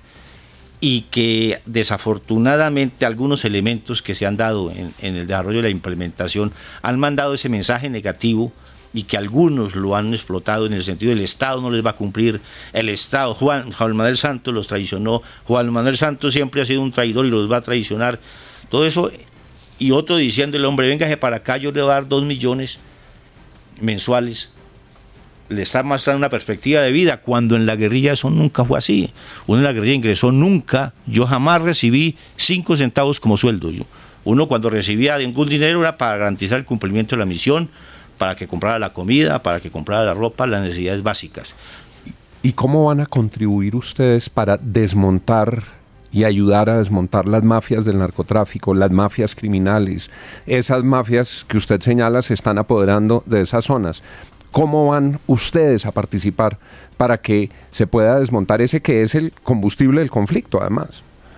Y que desafortunadamente algunos elementos que se han dado en, en el desarrollo de la implementación han mandado ese mensaje negativo y que algunos lo han explotado en el sentido del Estado no les va a cumplir, el Estado, Juan, Juan Manuel Santos los traicionó, Juan Manuel Santos siempre ha sido un traidor y los va a traicionar, todo eso, y otro diciéndole, hombre, véngase para acá, yo le voy a dar dos millones mensuales. Le está mostrando una perspectiva de vida, cuando en la guerrilla eso nunca fue así. Uno en la guerrilla ingresó nunca, yo jamás recibí cinco centavos como sueldo. Yo. Uno cuando recibía ningún dinero era para garantizar el cumplimiento de la misión, para que comprara la comida, para que comprara la ropa, las necesidades básicas. ¿Y cómo van a contribuir ustedes para desmontar y ayudar a desmontar las mafias del narcotráfico, las mafias criminales? Esas mafias que usted señala se están apoderando de esas zonas. ¿Cómo van ustedes a participar para que se pueda desmontar ese que es el combustible del conflicto, además?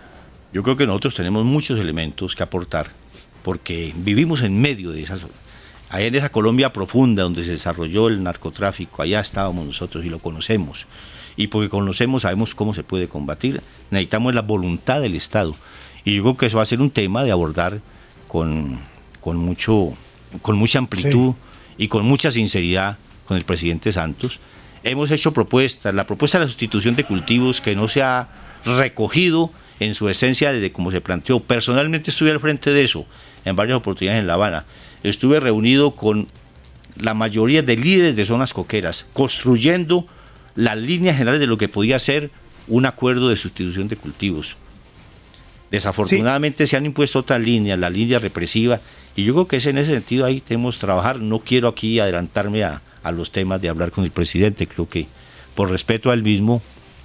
Yo creo que nosotros tenemos muchos elementos que aportar, porque vivimos en medio de esas, allá en esa Colombia profunda donde se desarrolló el narcotráfico, allá estábamos nosotros y lo conocemos. Y porque conocemos, sabemos cómo se puede combatir, necesitamos la voluntad del Estado. Y yo creo que eso va a ser un tema de abordar con, con, mucho, con mucha amplitud sí. y con mucha sinceridad con el presidente Santos. Hemos hecho propuestas, la propuesta de la sustitución de cultivos que no se ha recogido en su esencia desde como se planteó. Personalmente estuve al frente de eso en varias oportunidades en La Habana. Estuve reunido con la mayoría de líderes de zonas coqueras, construyendo las líneas generales de lo que podía ser un acuerdo de sustitución de cultivos. Desafortunadamente sí. se han impuesto otras líneas, la línea represiva, y yo creo que es en ese sentido ahí tenemos que trabajar. No quiero aquí adelantarme a a los temas de hablar con el presidente, creo que por respeto a él mismo.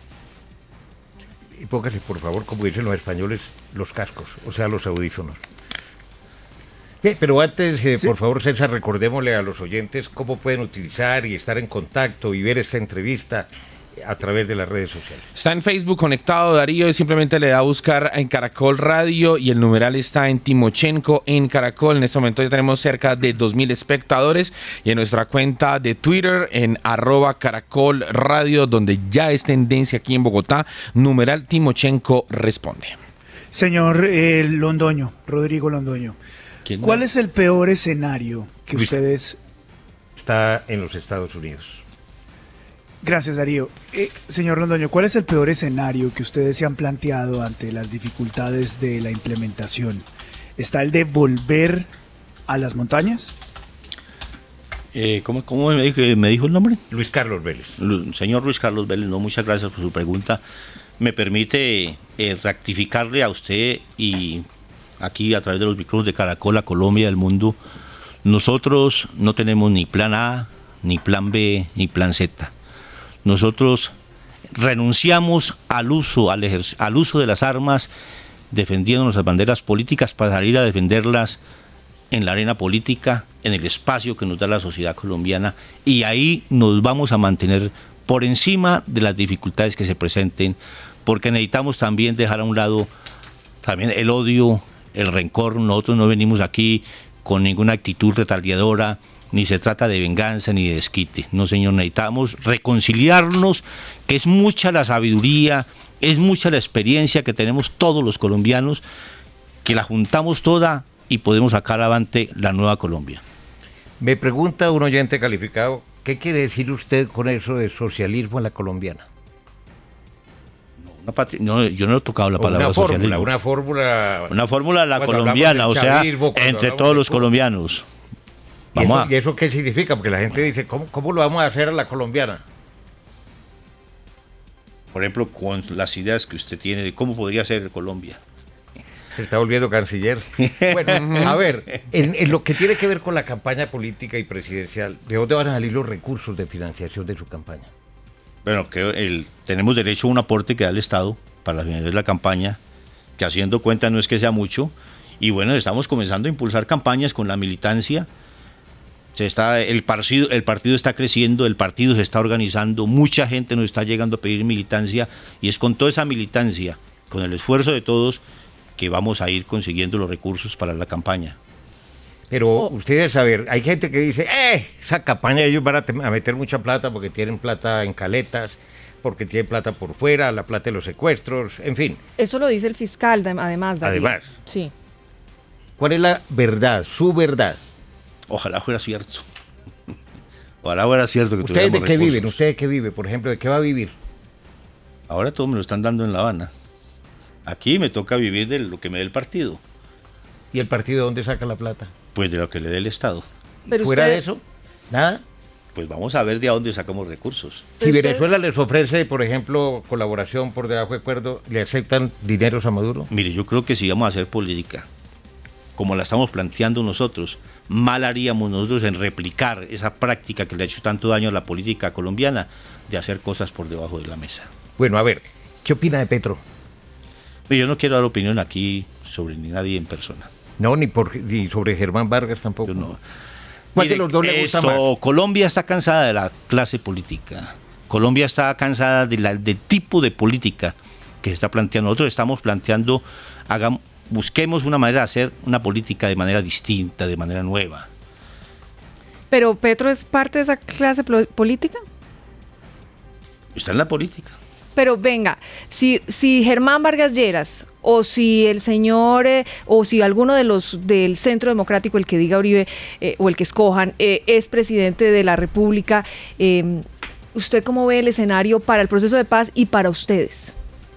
Y póngase, por favor, como dicen los españoles, los cascos, o sea, los audífonos. Bien, pero antes, eh, sí. por favor, César, recordémosle a los oyentes cómo pueden utilizar y estar en contacto y ver esta entrevista a través de las redes sociales. Está en Facebook conectado, Darío, y simplemente le da a buscar en Caracol Radio y el numeral está en Timochenko en Caracol. En este momento ya tenemos cerca de dos mil espectadores y en nuestra cuenta de Twitter en arroba Caracol Radio, donde ya es tendencia aquí en Bogotá, numeral Timochenko responde. Señor eh, Londoño, Rodrigo Londoño, ¿cuál es el peor escenario que Luis, ustedes... Está en los Estados Unidos. Gracias, Darío. Eh, señor Londoño, ¿cuál es el peor escenario que ustedes se han planteado ante las dificultades de la implementación? ¿Está el de volver a las montañas? Eh, ¿Cómo, cómo me, dijo, me dijo el nombre? Luis Carlos Vélez. Lu, señor Luis Carlos Vélez, no, muchas gracias por su pregunta. Me permite eh, rectificarle a usted y aquí a través de los micrófonos de Caracol, a Colombia, al mundo. Nosotros no tenemos ni plan A, ni plan B, ni plan Z. Nosotros renunciamos al uso, al, ejerc- al uso de las armas, defendiendo nuestras banderas políticas para salir a defenderlas en la arena política, en el espacio que nos da la sociedad colombiana, y ahí nos vamos a mantener por encima de las dificultades que se presenten, porque necesitamos también dejar a un lado también el odio, el rencor. Nosotros no venimos aquí con ninguna actitud retaliadora, ni se trata de venganza ni de desquite. No, señor, necesitamos reconciliarnos, que es mucha la sabiduría, es mucha la experiencia que tenemos todos los colombianos, que la juntamos toda y podemos sacar adelante la nueva Colombia. Me pregunta un oyente calificado, ¿qué quiere decir usted con eso de socialismo en la colombiana? Una patri- no, yo no he tocado la O palabra una fórmula, socialismo. una fórmula... Una fórmula la Cuando colombiana, o hablamos del sea, chavismo, cuando entre hablamos todos de los todo. colombianos. ¿Y eso, Vamos a- ¿Y eso qué significa? Porque la gente dice, ¿cómo, cómo lo vamos a hacer a la colombiana? Por ejemplo, con las ideas que usted tiene de cómo podría ser Colombia. Se está volviendo canciller. Bueno, a ver, en, en lo que tiene que ver con la campaña política y presidencial, ¿de dónde van a salir los recursos de financiación de su campaña? Bueno, que el, tenemos derecho a un aporte que da el Estado para financiar la campaña, que haciendo cuenta no es que sea mucho, y bueno, estamos comenzando a impulsar campañas con la militancia. Se está, el, partido, el partido está creciendo, el partido se está organizando, mucha gente nos está llegando a pedir militancia, y es con toda esa militancia, con el esfuerzo de todos, que vamos a ir consiguiendo los recursos para la campaña. Pero Oh. ustedes, a ver, hay gente que dice, eh, esa campaña ellos van a, te- a meter mucha plata porque tienen plata en caletas, porque tienen plata por fuera, la plata de los secuestros, en fin. Eso lo dice el fiscal, de- además. Darío. Además. Sí. ¿Cuál es la verdad, su verdad? Ojalá fuera cierto. Ojalá fuera cierto que ¿Ustedes de tuviéramos qué recursos. viven? ¿Usted de qué vive? Por ejemplo, ¿de qué va a vivir? Ahora todo me lo están dando en La Habana. Aquí me toca vivir de lo que me dé el partido, ¿Y el partido de dónde saca la plata? pues de lo que le dé el Estado. Pero ¿Fuera usted- de eso? ¿Nada? Pues vamos a ver de dónde sacamos recursos. Si Pero usted- Venezuela les ofrece, por ejemplo, colaboración por debajo de acuerdo, ¿le aceptan dineros a Maduro? Mire, yo creo que si vamos a hacer política, como la estamos planteando nosotros, mal haríamos nosotros en replicar esa práctica que le ha hecho tanto daño a la política colombiana de hacer cosas por debajo de la mesa. Bueno, a ver, ¿qué opina de Petro? Mire, yo no quiero dar opinión aquí sobre ni nadie en persona. No, ni, por, ni sobre Germán Vargas tampoco. Yo no. ¿Cuál Mire, de los dos le gusta esto, más? Colombia está cansada de la clase política. Colombia está cansada de la, del tipo de política que se está planteando. Nosotros estamos planteando, hagamos, busquemos una manera de hacer una política de manera distinta, de manera nueva. Pero Petro es parte de esa clase plo- política. Está en la política. Pero venga, si, si Germán Vargas Lleras o si el señor eh, o si alguno de los del Centro Democrático, el que diga Uribe eh, o el que escojan, eh, es presidente de la República, eh, ¿usted cómo ve el escenario para el proceso de paz y para ustedes?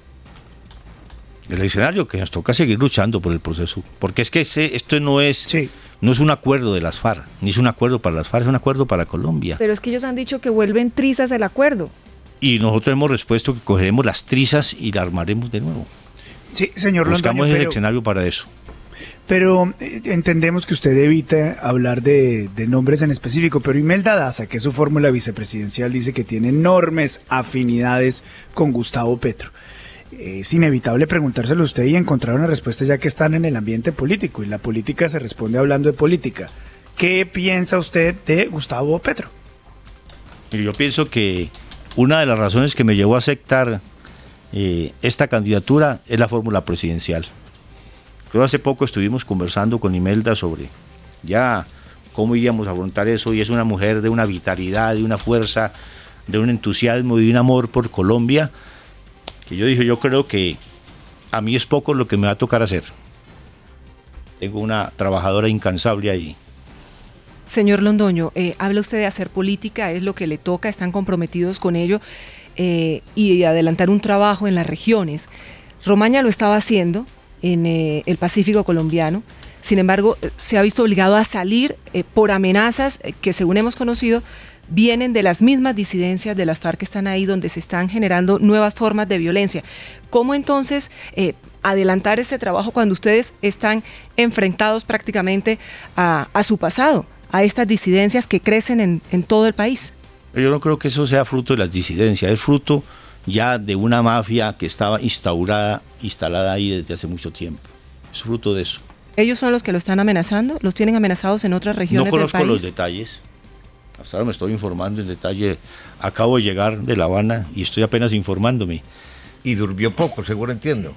El escenario que nos toca seguir luchando por el proceso. Porque es que ese, esto no es, Sí. no es un acuerdo de las FARC, ni es un acuerdo para las FARC, es un acuerdo para Colombia. Pero es que ellos han dicho que vuelven trizas el acuerdo. Y nosotros hemos respuesto que cogeremos las trizas y la armaremos de nuevo. Sí, señor Buscamos Londoño, el pero, escenario para eso. pero eh, entendemos que usted evita hablar de, de nombres en específico, pero Imelda Daza, que es su fórmula vicepresidencial, dice que tiene enormes afinidades con Gustavo Petro. Es inevitable preguntárselo a usted y encontrar una respuesta ya que están en el ambiente político, y la política se responde hablando de política. ¿Qué piensa usted de Gustavo Petro? Mire, yo pienso que una de las razones que me llevó a aceptar eh, esta candidatura es la fórmula presidencial. Creo hace poco estuvimos conversando con Imelda sobre ya cómo íbamos a afrontar eso, y es una mujer de una vitalidad, de una fuerza, de un entusiasmo y de un amor por Colombia, que yo dije, yo creo que a mí es poco lo que me va a tocar hacer. Tengo una trabajadora incansable ahí. Señor Londoño, eh, habla usted de hacer política, es lo que le toca, están comprometidos con ello eh, y adelantar un trabajo en las regiones. Romaña lo estaba haciendo en eh, el Pacífico colombiano, sin embargo, eh, se ha visto obligado a salir eh, por amenazas eh, que, según hemos conocido, vienen de las mismas disidencias de las FARC que están ahí, donde se están generando nuevas formas de violencia. ¿Cómo entonces eh, adelantar ese trabajo cuando ustedes están enfrentados prácticamente a, a su pasado, a estas disidencias que crecen en, en todo el país? Yo no creo que eso sea fruto de las disidencias, es fruto ya de una mafia que estaba instaurada, instalada ahí desde hace mucho tiempo. Es fruto de eso. ¿Ellos son los que lo están amenazando? ¿Los tienen amenazados en otras regiones No conozco del los país? detalles. Hasta ahora me estoy informando en detalle. Acabo de llegar de La Habana y estoy apenas informándome. Y durmió poco, seguro entiendo.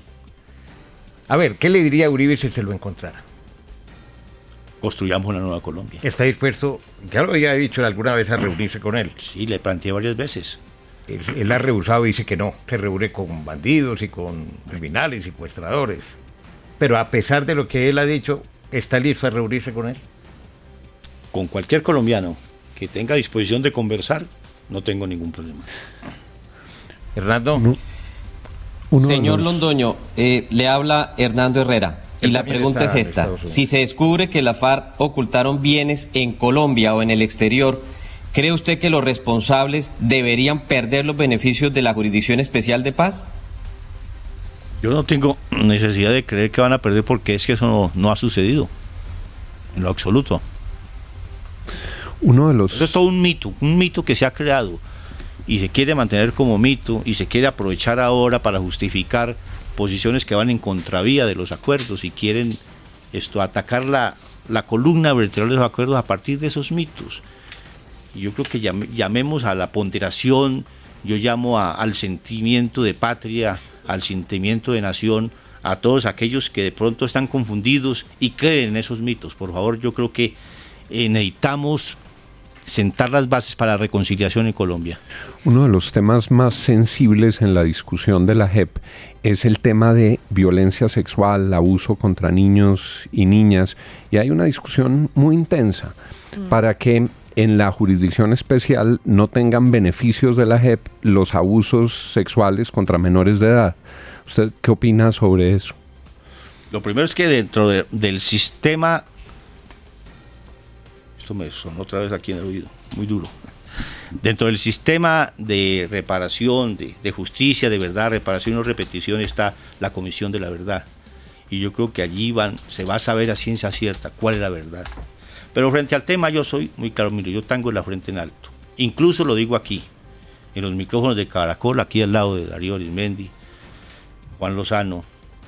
A ver, ¿qué le diría a Uribe si se lo encontrara? Construyamos una nueva Colombia. ¿Está dispuesto, ya lo había dicho alguna vez, a reunirse con él? Sí, le planteé varias veces. Él, él ha rehusado y dice que no, se reúne con bandidos y con criminales y secuestradores. Pero a pesar de lo que él ha dicho, ¿está listo a reunirse con él? Con cualquier colombiano que tenga disposición de conversar, no tengo ningún problema. Hernando, No. Uno de Señor los- Londoño, eh, le habla Hernando Herrera. Y Él la también pregunta es está en esta. Estados Unidos. Si se descubre que la FARC ocultaron bienes en Colombia o en el exterior, ¿cree usted que los responsables deberían perder los beneficios de la Jurisdicción Especial de Paz? Yo no tengo necesidad de creer que van a perder porque es que eso no, no ha sucedido. En lo absoluto. Uno de los... Eso es todo un mito, un mito que se ha creado. y se quiere mantener como mito y se quiere aprovechar ahora para justificar posiciones que van en contravía de los acuerdos y quieren esto atacar la, la columna vertebral de los acuerdos a partir de esos mitos. Y yo creo que llame, llamemos a la ponderación, yo llamo a, al sentimiento de patria, al sentimiento de nación, a todos aquellos que de pronto están confundidos y creen en esos mitos. Por favor, yo creo que eh, necesitamos sentar las bases para la reconciliación en Colombia. Uno de los temas más sensibles en la discusión de la J E P es el tema de violencia sexual, abuso contra niños y niñas, y hay una discusión muy intensa mm. para que en la jurisdicción especial no tengan beneficios de la J E P los abusos sexuales contra menores de edad. ¿Usted qué opina sobre eso? Lo primero es que dentro de, del sistema, esto me sonó otra vez aquí en el oído, muy duro, dentro del sistema de reparación, de, de justicia, de verdad, reparación y no repetición está la Comisión de la Verdad. Y yo creo que allí van, se va a saber a ciencia cierta cuál es la verdad. Pero frente al tema yo soy muy claro, mire, yo tengo la frente en alto. Incluso lo digo aquí, en los micrófonos de Caracol, aquí al lado de Darío Arismendi, Juan Lozano,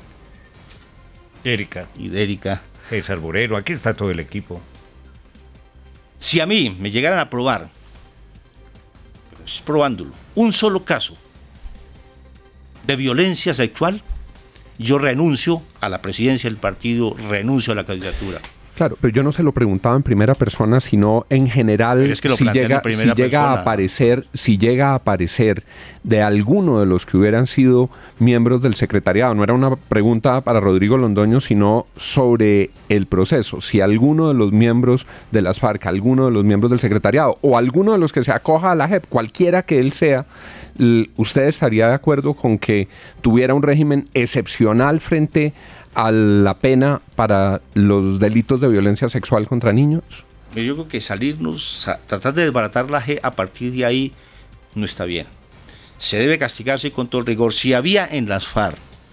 Erika y de Erika. César Borero, aquí está todo el equipo. Si a mí me llegaran a probar, pues, probándolo, un solo caso de violencia sexual, yo renuncio a la presidencia del partido, renuncio a la candidatura. Claro, pero yo no se lo preguntaba en primera persona, sino en general, es que lo si llega, en si llega persona. a aparecer, si llega a aparecer de alguno de los que hubieran sido miembros del secretariado. No era una pregunta para Rodrigo Londoño, sino sobre el proceso. Si alguno de los miembros de las FARC, alguno de los miembros del secretariado o alguno de los que se acoja a la J E P, cualquiera que él sea, ¿usted estaría de acuerdo con que tuviera un régimen excepcional frente a la pena para los delitos de violencia sexual contra niños? Yo creo que salirnos, a tratar de desbaratar la G a partir de ahí no está bien. Se debe castigarse con todo el rigor. Si había en las FARC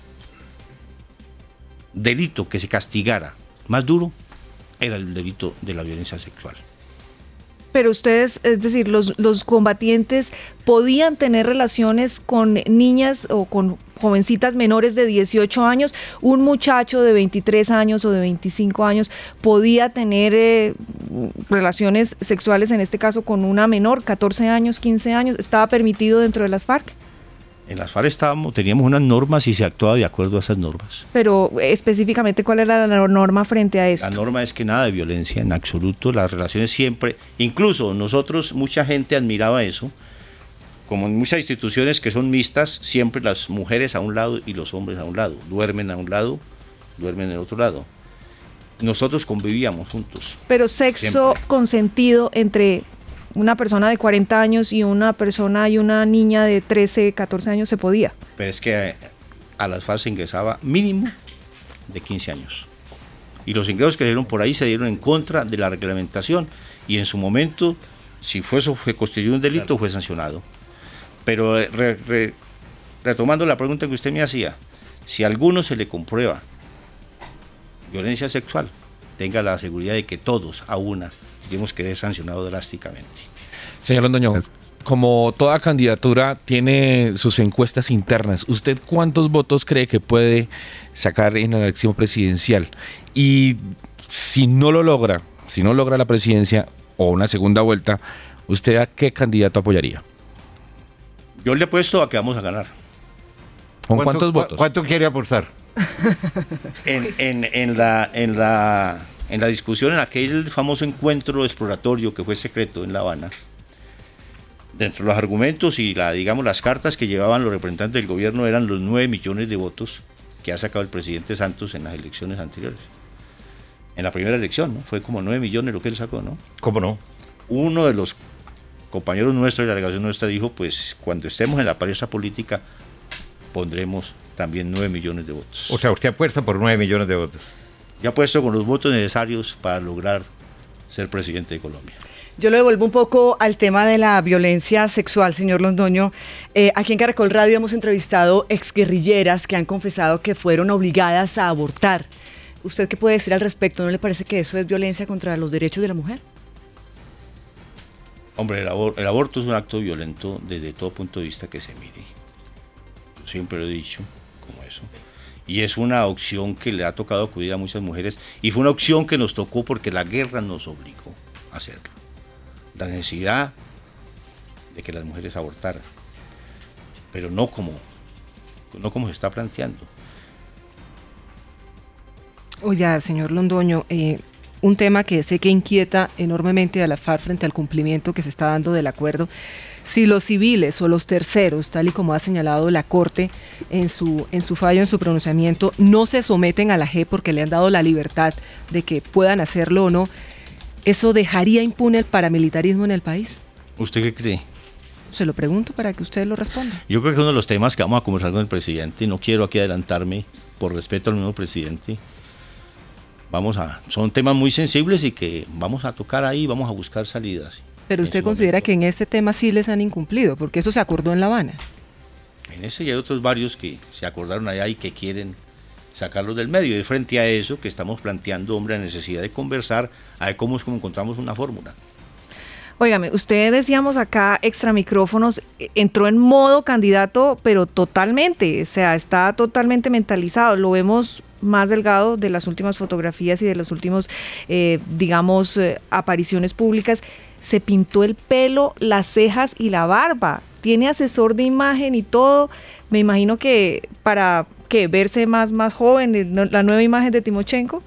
delito que se castigara más duro, era el delito de la violencia sexual. Pero ustedes, es decir, los, los combatientes podían tener relaciones con niñas o con jovencitas menores de dieciocho años. Un muchacho de veintitrés años o de veinticinco años podía tener eh, relaciones sexuales, en este caso con una menor, catorce años, quince años. ¿Estaba permitido dentro de las FARC? En las FARC estábamos, teníamos unas normas y se actuaba de acuerdo a esas normas. Pero específicamente, ¿cuál era la norma frente a esto? La norma es que nada de violencia, en absoluto, las relaciones siempre, incluso nosotros, mucha gente admiraba eso, como en muchas instituciones que son mixtas, siempre las mujeres a un lado y los hombres a un lado, duermen a un lado, duermen en el otro lado. Nosotros convivíamos juntos. Pero sexo siempre consentido entre una persona de cuarenta años y una persona y una niña de trece, catorce años se podía. Pero es que a las FARC se ingresaba mínimo de quince años. Y los ingresos que se dieron por ahí se dieron en contra de la reglamentación y en su momento, si fue eso fue constituido un delito, claro, fue sancionado. Pero re, re, retomando la pregunta que usted me hacía, si a alguno se le comprueba violencia sexual, tenga la seguridad de que todos a una tenemos que ser sancionados drásticamente. Señor Londoño, como toda candidatura tiene sus encuestas internas, ¿usted cuántos votos cree que puede sacar en la elección presidencial? Y si no lo logra, si no logra la presidencia o una segunda vuelta, ¿usted a qué candidato apoyaría? Yo le apuesto a que vamos a ganar. ¿Con cuántos votos? ¿Cuánto quiere apostar? en, en, en, la, en, la, en la discusión, en aquel famoso encuentro exploratorio que fue secreto en La Habana, dentro de los argumentos y la, digamos, las cartas que llevaban los representantes del gobierno eran los nueve millones de votos que ha sacado el presidente Santos en las elecciones anteriores. En la primera elección, ¿no? Fue como nueve millones lo que él sacó, ¿no? ¿Cómo no? Uno de los compañeros nuestros de la delegación nuestra dijo, pues cuando estemos en la palestra política pondremos también nueve millones de votos. O sea, usted apuesta por nueve millones de votos. Ya apuesto con los votos necesarios para lograr ser presidente de Colombia. Yo lo devuelvo un poco al tema de la violencia sexual, señor Londoño. Eh, aquí en Caracol Radio hemos entrevistado exguerrilleras que han confesado que fueron obligadas a abortar. ¿Usted qué puede decir al respecto? ¿No le parece que eso es violencia contra los derechos de la mujer? Hombre, el, abor- el aborto es un acto violento desde todo punto de vista que se mire. Siempre lo he dicho como eso. Y es una opción que le ha tocado acudir a muchas mujeres y fue una opción que nos tocó porque la guerra nos obligó a hacerlo. La necesidad de que las mujeres abortaran, pero no como, no como se está planteando. Oiga, señor Londoño, eh, un tema que sé que inquieta enormemente a la FARC frente al cumplimiento que se está dando del acuerdo. Si los civiles o los terceros, tal y como ha señalado la Corte en su, en su fallo, en su pronunciamiento, no se someten a la J E P porque le han dado la libertad de que puedan hacerlo o no, ¿eso dejaría impune el paramilitarismo en el país? ¿Usted qué cree? Se lo pregunto para que usted lo responda. Yo creo que uno de los temas que vamos a conversar con el presidente, y no quiero aquí adelantarme por respeto al mismo presidente, vamos a, son temas muy sensibles y que vamos a tocar ahí, vamos a buscar salidas. Pero usted considera que en este tema sí les han incumplido, porque eso se acordó en La Habana. En ese y hay otros varios que se acordaron allá y que quieren sacarlos del medio. Y frente a eso que estamos planteando, hombre, la necesidad de conversar, a ver cómo es como encontramos una fórmula. Óigame, usted decíamos acá, extra micrófonos, entró en modo candidato, pero totalmente, o sea, está totalmente mentalizado, lo vemos más delgado de las últimas fotografías y de los últimos, eh, digamos, eh, apariciones públicas. Se pintó el pelo, las cejas y la barba, tiene asesor de imagen y todo, me imagino que para que verse más, más joven, la nueva imagen de Timochenko.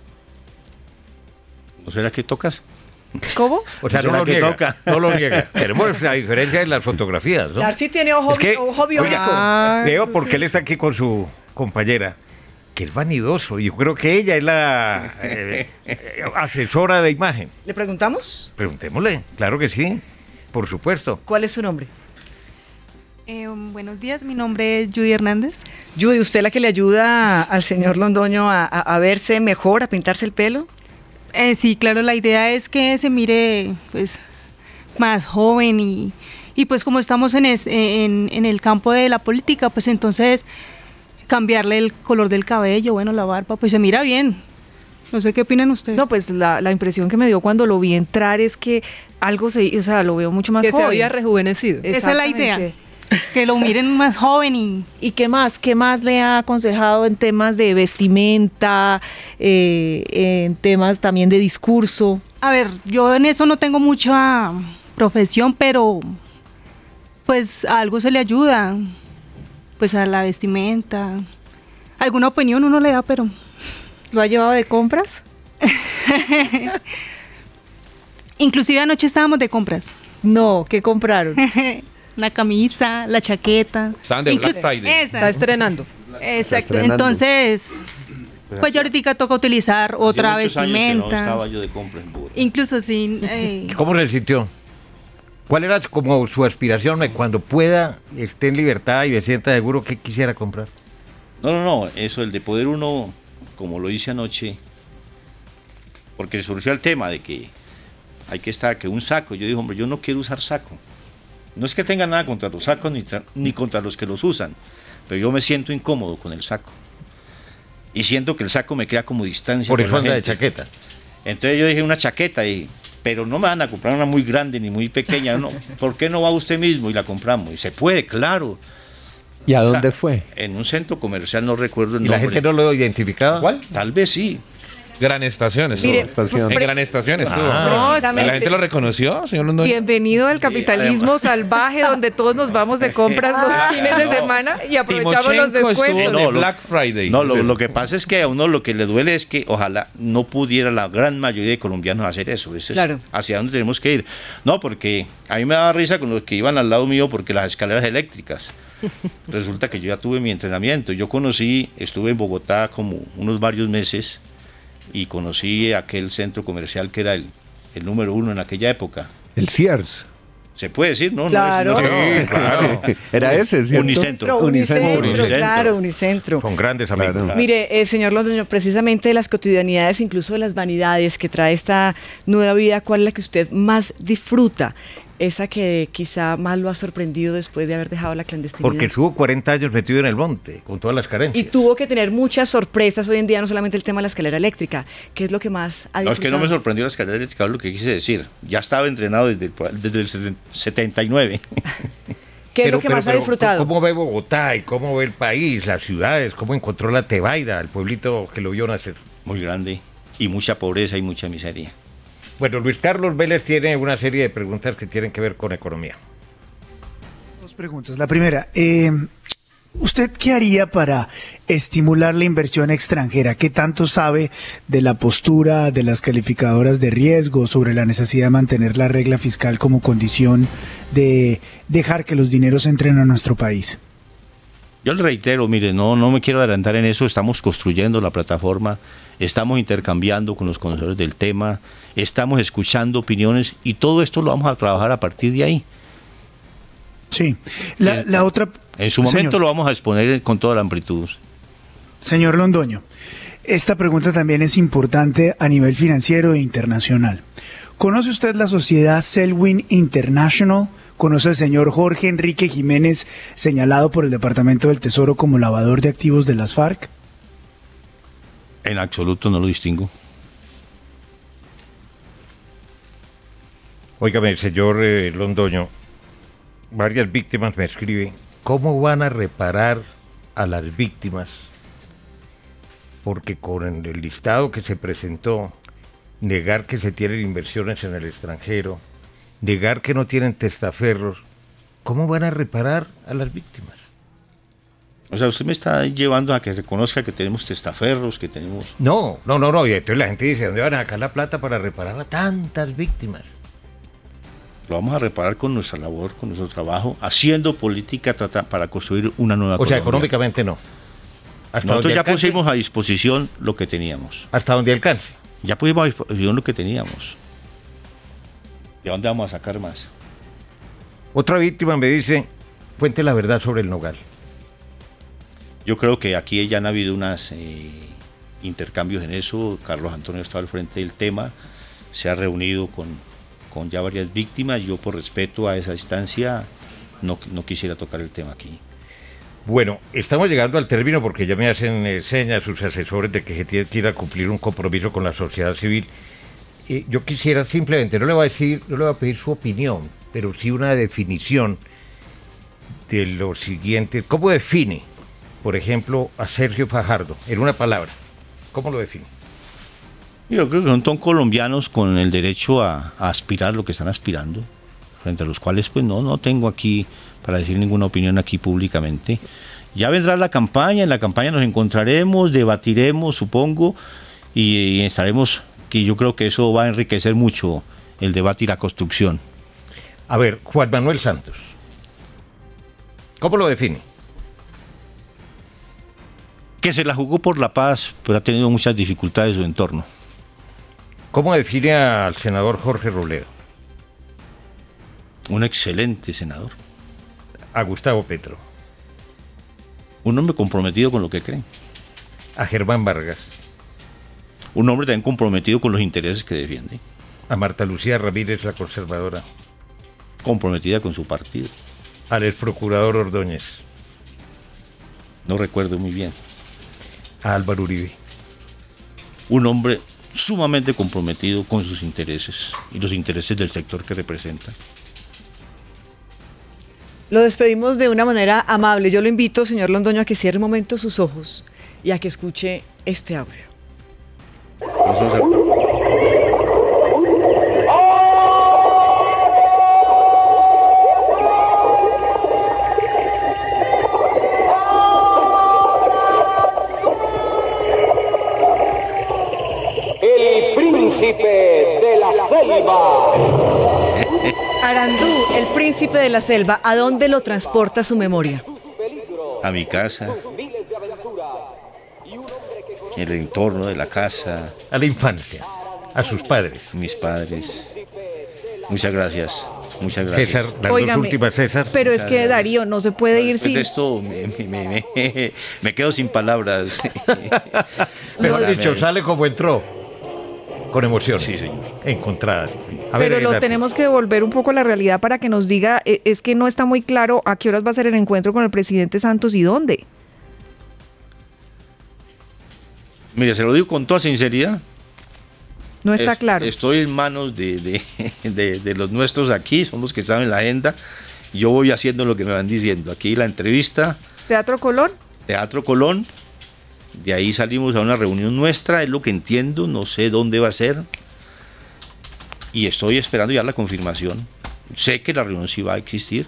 ¿No será que tocas? ¿Cómo? O sea, no lo, niega, no lo niega. Tenemos la diferencia en las fotografías, ¿no? Darcy tiene ojo, es que, ojo biónico. Ah, Leo, porque él está aquí con su compañera, que es vanidoso. Y yo creo que ella es la eh, eh, asesora de imagen. ¿Le preguntamos? Preguntémosle, claro que sí, por supuesto. ¿Cuál es su nombre? Eh, buenos días, mi nombre es Judy Hernández. Judy, ¿usted es la que le ayuda al señor Londoño a, a, a verse mejor, a pintarse el pelo? Eh, sí, claro, la idea es que se mire pues más joven y, y pues como estamos en, es, en, en el campo de la política, pues entonces cambiarle el color del cabello, bueno, la barba, pues se mira bien. No sé qué opinan ustedes. No, pues la, la impresión que me dio cuando lo vi entrar es que algo se, o sea, lo veo mucho más que joven. se había rejuvenecido. Esa es la idea, que lo miren más joven. ¿Y, ¿Y qué más? ¿Qué más le ha aconsejado en temas de vestimenta, eh, en temas también de discurso? A ver, yo en eso no tengo mucha profesión, pero pues a algo se le ayuda, pues a la vestimenta. Alguna opinión uno le da, pero... ¿Lo ha llevado de compras? Inclusive anoche estábamos de compras. No, ¿qué compraron? La camisa, la chaqueta. Estaban de Black Friday. Esa. Está estrenando. Exacto, Está estrenando. Entonces, pues ya ahorita toca utilizar otra Hacía muchos años que vestimenta. no estaba yo de compras en Bogotá. Incluso sin... Eh, ¿Cómo se sintió? ¿Cuál era como su aspiración de cuando pueda, esté en libertad y me sienta seguro que quisiera comprar? No, no, no, eso, el de poder uno, como lo hice anoche, porque surgió el tema de que hay que estar, que un saco, yo dije, hombre, yo no quiero usar saco. No es que tenga nada contra los sacos ni, tra- ni contra los que los usan, pero yo me siento incómodo con el saco. Y siento que el saco me crea como distancia. Por con eso la anda de gente. chaqueta. Entonces yo dije una chaqueta, y, pero no me van a comprar una muy grande ni muy pequeña. No, ¿por qué no va usted mismo y la compramos? Y se puede, claro. ¿Y a dónde fue? En un centro comercial, no recuerdo el ¿Y nombre. la gente no lo identificaba? ¿Cuál? Tal vez sí. Gran Estación estuvo. Mire, Estación. En Gran Estación estuvo. Ah, ¿Y la gente lo reconoció, señor Londoño? Bienvenido al capitalismo salvaje donde todos nos vamos de compras los fines de no. semana y aprovechamos los Timochenko descuentos. estuvo No, de lo- Black Friday. No, lo, Entonces, lo que pasa es que a uno lo que le duele es que ojalá no pudiera la gran mayoría de colombianos hacer eso. Eso es Claro. hacia dónde tenemos que ir. No, porque a mí me daba risa con los que iban al lado mío porque las escaleras eléctricas. Resulta que yo ya tuve mi entrenamiento. Yo conocí, estuve en Bogotá como unos varios meses y conocí aquel centro comercial que era el, el número uno en aquella época. El Sears. ¿Se puede decir? No, Claro. no, es- no, Sí, claro. Era ese, ¿cierto? Unicentro. Unicentro, Unicentro. claro, Unicentro. Son grandes amigos. Claro. Mire, eh, señor Londoño, precisamente de las cotidianidades, incluso de las vanidades que trae esta nueva vida, ¿cuál es la que usted más disfruta? esa que quizá más lo ha sorprendido después de haber dejado la clandestinidad? Porque estuvo cuarenta años metido en el monte, con todas las carencias. Y tuvo que tener muchas sorpresas hoy en día, no solamente el tema de la escalera eléctrica. ¿Qué es lo que más ha disfrutado? No, es que no me sorprendió la escalera eléctrica, es lo que quise decir. Ya estaba entrenado desde el, desde el setenta y nueve. ¿Qué pero, es lo que pero, más pero, ha disfrutado? ¿Cómo ve Bogotá y cómo ve el país, las ciudades? ¿Cómo encontró la Tebaida, el pueblito que lo vio nacer? Muy grande, y mucha pobreza y mucha miseria. Bueno, Luis Carlos Vélez tiene una serie de preguntas que tienen que ver con economía. Dos preguntas. La primera, eh, ¿usted qué haría para estimular la inversión extranjera? ¿Qué tanto sabe de la postura de las calificadoras de riesgo sobre la necesidad de mantener la regla fiscal como condición de dejar que los dineros entren a nuestro país? Yo le reitero, mire, no, no me quiero adelantar en eso, estamos construyendo la plataforma, estamos intercambiando con los conocedores del tema, estamos escuchando opiniones y todo esto lo vamos a trabajar a partir de ahí. Sí, la, la otra... En su momento señor, lo vamos a exponer con toda la amplitud. Señor Londoño, esta pregunta también es importante a nivel financiero e internacional. ¿Conoce usted la sociedad Selwyn International? ¿Conoce al señor Jorge Enrique Jiménez, señalado por el Departamento del Tesoro como lavador de activos de las FARC? En absoluto no lo distingo. Óigame, señor eh, Londoño, varias víctimas me escriben, ¿cómo van a reparar a las víctimas? Porque con el listado que se presentó, negar que se tienen inversiones en el extranjero, negar que no tienen testaferros, ¿cómo van a reparar a las víctimas? O sea, usted me está llevando a que reconozca que tenemos testaferros, que tenemos... No, no, no, no, y entonces la gente dice, ¿dónde van a sacar la plata para reparar a tantas víctimas? Lo vamos a reparar con nuestra labor, con nuestro trabajo, haciendo política trata, para construir una nueva O sea, Colombia. económicamente no. Hasta Nosotros ya alcance, pusimos a disposición lo que teníamos. ¿Hasta donde alcance? Ya pusimos a disposición lo que teníamos. ¿De dónde vamos a sacar más? Otra víctima me dice, cuente la verdad sobre el Nogal. Yo creo que aquí ya han habido unos eh, intercambios en eso. Carlos Antonio está al frente del tema, se ha reunido con, con ya varias víctimas. Yo, por respeto a esa instancia, no, no quisiera tocar el tema aquí. Bueno, estamos llegando al término porque ya me hacen eh, señas sus asesores de que se tiene que ir a cumplir un compromiso con la sociedad civil. Eh, yo quisiera simplemente, no le voy a decir, no le voy a pedir su opinión, pero sí una definición de lo siguiente. ¿Cómo define, por ejemplo, a Sergio Fajardo, en una palabra? ¿Cómo lo define? Yo creo que son colombianos con el derecho a, a aspirar lo que están aspirando, frente a los cuales pues no, no tengo aquí para decir ninguna opinión aquí públicamente. Ya vendrá la campaña, en la campaña nos encontraremos, debatiremos, supongo, y, y estaremos, que yo creo que eso va a enriquecer mucho el debate y la construcción. A ver, Juan Manuel Santos, ¿cómo lo define? Que se la jugó por la paz, pero ha tenido muchas dificultades en su entorno. ¿Cómo define al senador Jorge Robledo? Un excelente senador. A Gustavo Petro. Un hombre comprometido con lo que cree. A Germán Vargas. Un hombre también comprometido con los intereses que defiende. A Marta Lucía Ramírez, la conservadora. Comprometida con su partido. Al ex procurador Ordóñez. No recuerdo muy bien. A Álvaro Uribe. Un hombre sumamente comprometido con sus intereses y los intereses del sector que representa. Lo despedimos de una manera amable. Yo lo invito, señor Londoño, a que cierre un momento sus ojos y a que escuche este audio. El príncipe de la selva. Arandú, el príncipe de la selva, ¿a dónde lo transporta su memoria? A mi casa, el entorno de la casa. A la infancia, a sus padres. Mis padres. Muchas gracias, muchas gracias. César, las Óigame, dos últimas, César. Pero es Muchas que gracias. Darío no se puede ir Después sin... de esto me, me, me, me, me quedo sin palabras. Mejor Lo- dicho, sale como entró. con emociones. Sí, señor. Encontradas. A Pero ver, lo Darcy. tenemos que devolver un poco a la realidad para que nos diga, eh, es que no está muy claro a qué horas va a ser el encuentro con el presidente Santos y dónde. Mire, se lo digo con toda sinceridad. No está Es- claro. Estoy en manos de, de, de- de los nuestros aquí, son los que saben la agenda. Yo voy haciendo lo que me van diciendo. Aquí la entrevista, Teatro Colón. Teatro Colón. De ahí salimos a una reunión nuestra, es lo que entiendo, no sé dónde va a ser. Y estoy esperando ya la confirmación. Sé que la reunión sí va a existir.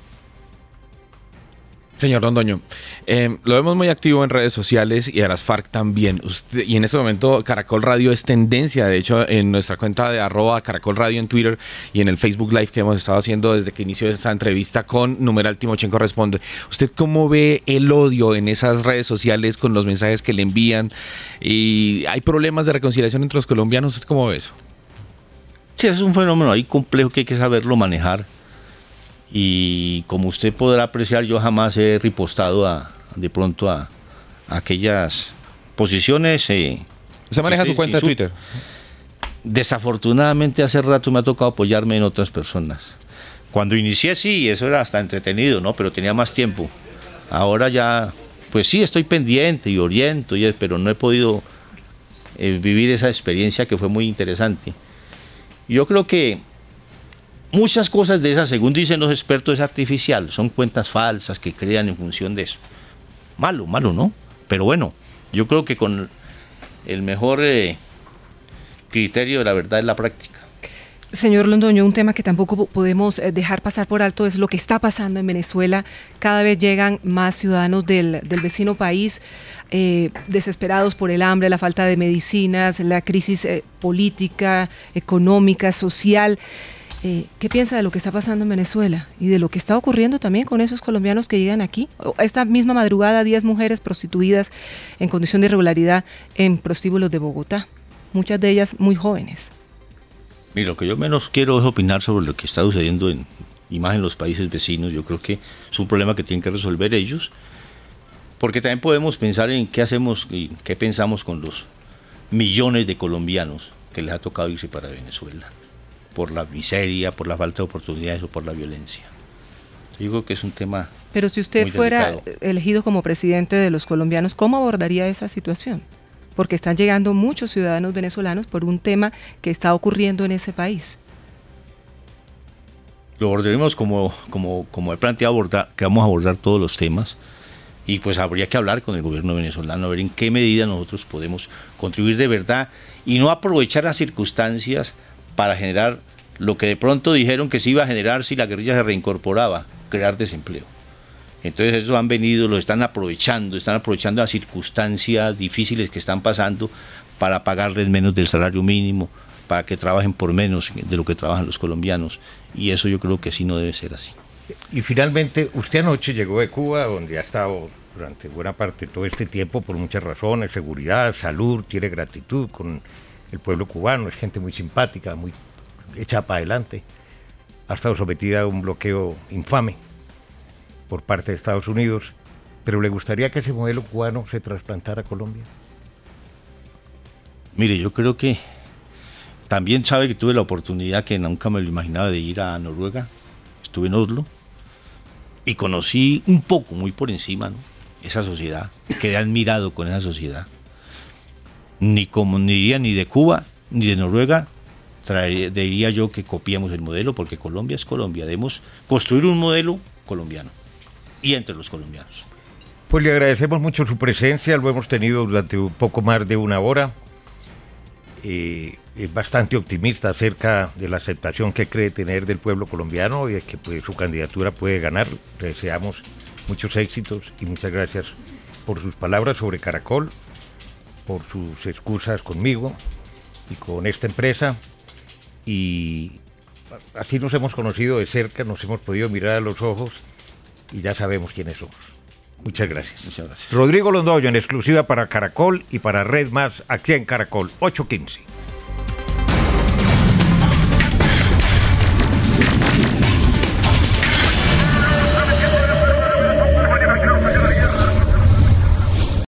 Señor Londoño, eh, lo vemos muy activo en redes sociales y a las FARC también. Usted, y en este momento Caracol Radio es tendencia, de hecho, en nuestra cuenta de arroba Caracol Radio en Twitter y en el Facebook Live que hemos estado haciendo desde que inició esta entrevista con numeral Timochenko Responde. ¿Usted cómo ve el odio en esas redes sociales con los mensajes que le envían? ¿Y hay problemas de reconciliación entre los colombianos? ¿Usted cómo ve eso? Sí, es un fenómeno ahí complejo que hay que saberlo manejar. Y como usted podrá apreciar, yo jamás he ripostado a, de pronto a, a aquellas posiciones. Eh, ¿Usted maneja su cuenta de su- Twitter? Desafortunadamente hace rato me ha tocado apoyarme en otras personas. Cuando inicié sí, eso era hasta entretenido, ¿no? Pero tenía más tiempo. Ahora ya, pues sí, estoy pendiente y oriento, y, pero no he podido eh, vivir esa experiencia que fue muy interesante. Yo creo que muchas cosas de esas, según dicen los expertos, es artificial. Son cuentas falsas que crean en función de eso. Malo, malo, ¿no? Pero bueno, yo creo que con el mejor eh, criterio de la verdad es la práctica. Señor Londoño, un tema que tampoco po- podemos eh, dejar pasar por alto es lo que está pasando en Venezuela. Cada vez llegan más ciudadanos del, del vecino país eh, desesperados por el hambre, la falta de medicinas, la crisis eh, política, económica, social. Eh, ¿Qué piensa de lo que está pasando en Venezuela y de lo que está ocurriendo también con esos colombianos que llegan aquí? O- Esta misma madrugada, diez mujeres prostituidas en condición de irregularidad en prostíbulos de Bogotá, muchas de ellas muy jóvenes. Mira, lo que yo menos quiero es opinar sobre lo que está sucediendo en, y más en los países vecinos. Yo creo que es un problema que tienen que resolver ellos, porque también podemos pensar en qué hacemos y qué pensamos con los millones de colombianos que les ha tocado irse para Venezuela, por la miseria, por la falta de oportunidades o por la violencia. Yo creo que es un tema Pero si usted muy fuera delicado. elegido como presidente de los colombianos, ¿cómo abordaría esa situación? Porque están llegando muchos ciudadanos venezolanos por un tema que está ocurriendo en ese país. Lo abordaremos como, como, como he planteado abordar, que vamos a abordar todos los temas, y pues habría que hablar con el gobierno venezolano a ver en qué medida nosotros podemos contribuir de verdad y no aprovechar las circunstancias para generar lo que de pronto dijeron que se iba a generar si la guerrilla se reincorporaba, crear desempleo. Entonces eso han venido, lo están aprovechando, están aprovechando las circunstancias difíciles que están pasando para pagarles menos del salario mínimo, para que trabajen por menos de lo que trabajan los colombianos. Y eso yo creo que sí no debe ser así. Y finalmente, usted anoche llegó de Cuba, donde ha estado durante buena parte de todo este tiempo por muchas razones, seguridad, salud, tiene gratitud con el pueblo cubano, es gente muy simpática, muy hecha para adelante. Ha estado sometida a un bloqueo infame por parte de Estados Unidos, pero ¿le gustaría que ese modelo cubano se trasplantara a Colombia? Mire, yo creo que también sabe que tuve la oportunidad, que nunca me lo imaginaba, de ir a Noruega. Estuve en Oslo y conocí un poco, muy por encima, ¿no?, esa sociedad. Quedé admirado con esa sociedad. Ni como ni diría ni de Cuba ni de Noruega traería, diría yo que copiemos el modelo, porque Colombia es Colombia. Debemos construir un modelo colombiano y entre los colombianos. Pues le agradecemos mucho su presencia, lo hemos tenido durante un poco más de una hora. Eh, es bastante optimista acerca de la aceptación que cree tener del pueblo colombiano y de que pues, su candidatura puede ganar. Le deseamos muchos éxitos y muchas gracias por sus palabras sobre Caracol, por sus excusas conmigo y con esta empresa. Y así nos hemos conocido de cerca, nos hemos podido mirar a los ojos y ya sabemos quiénes somos. Muchas gracias. Muchas gracias. Rodrigo Londoño en exclusiva para Caracol y para Red Más, aquí en Caracol ocho quince.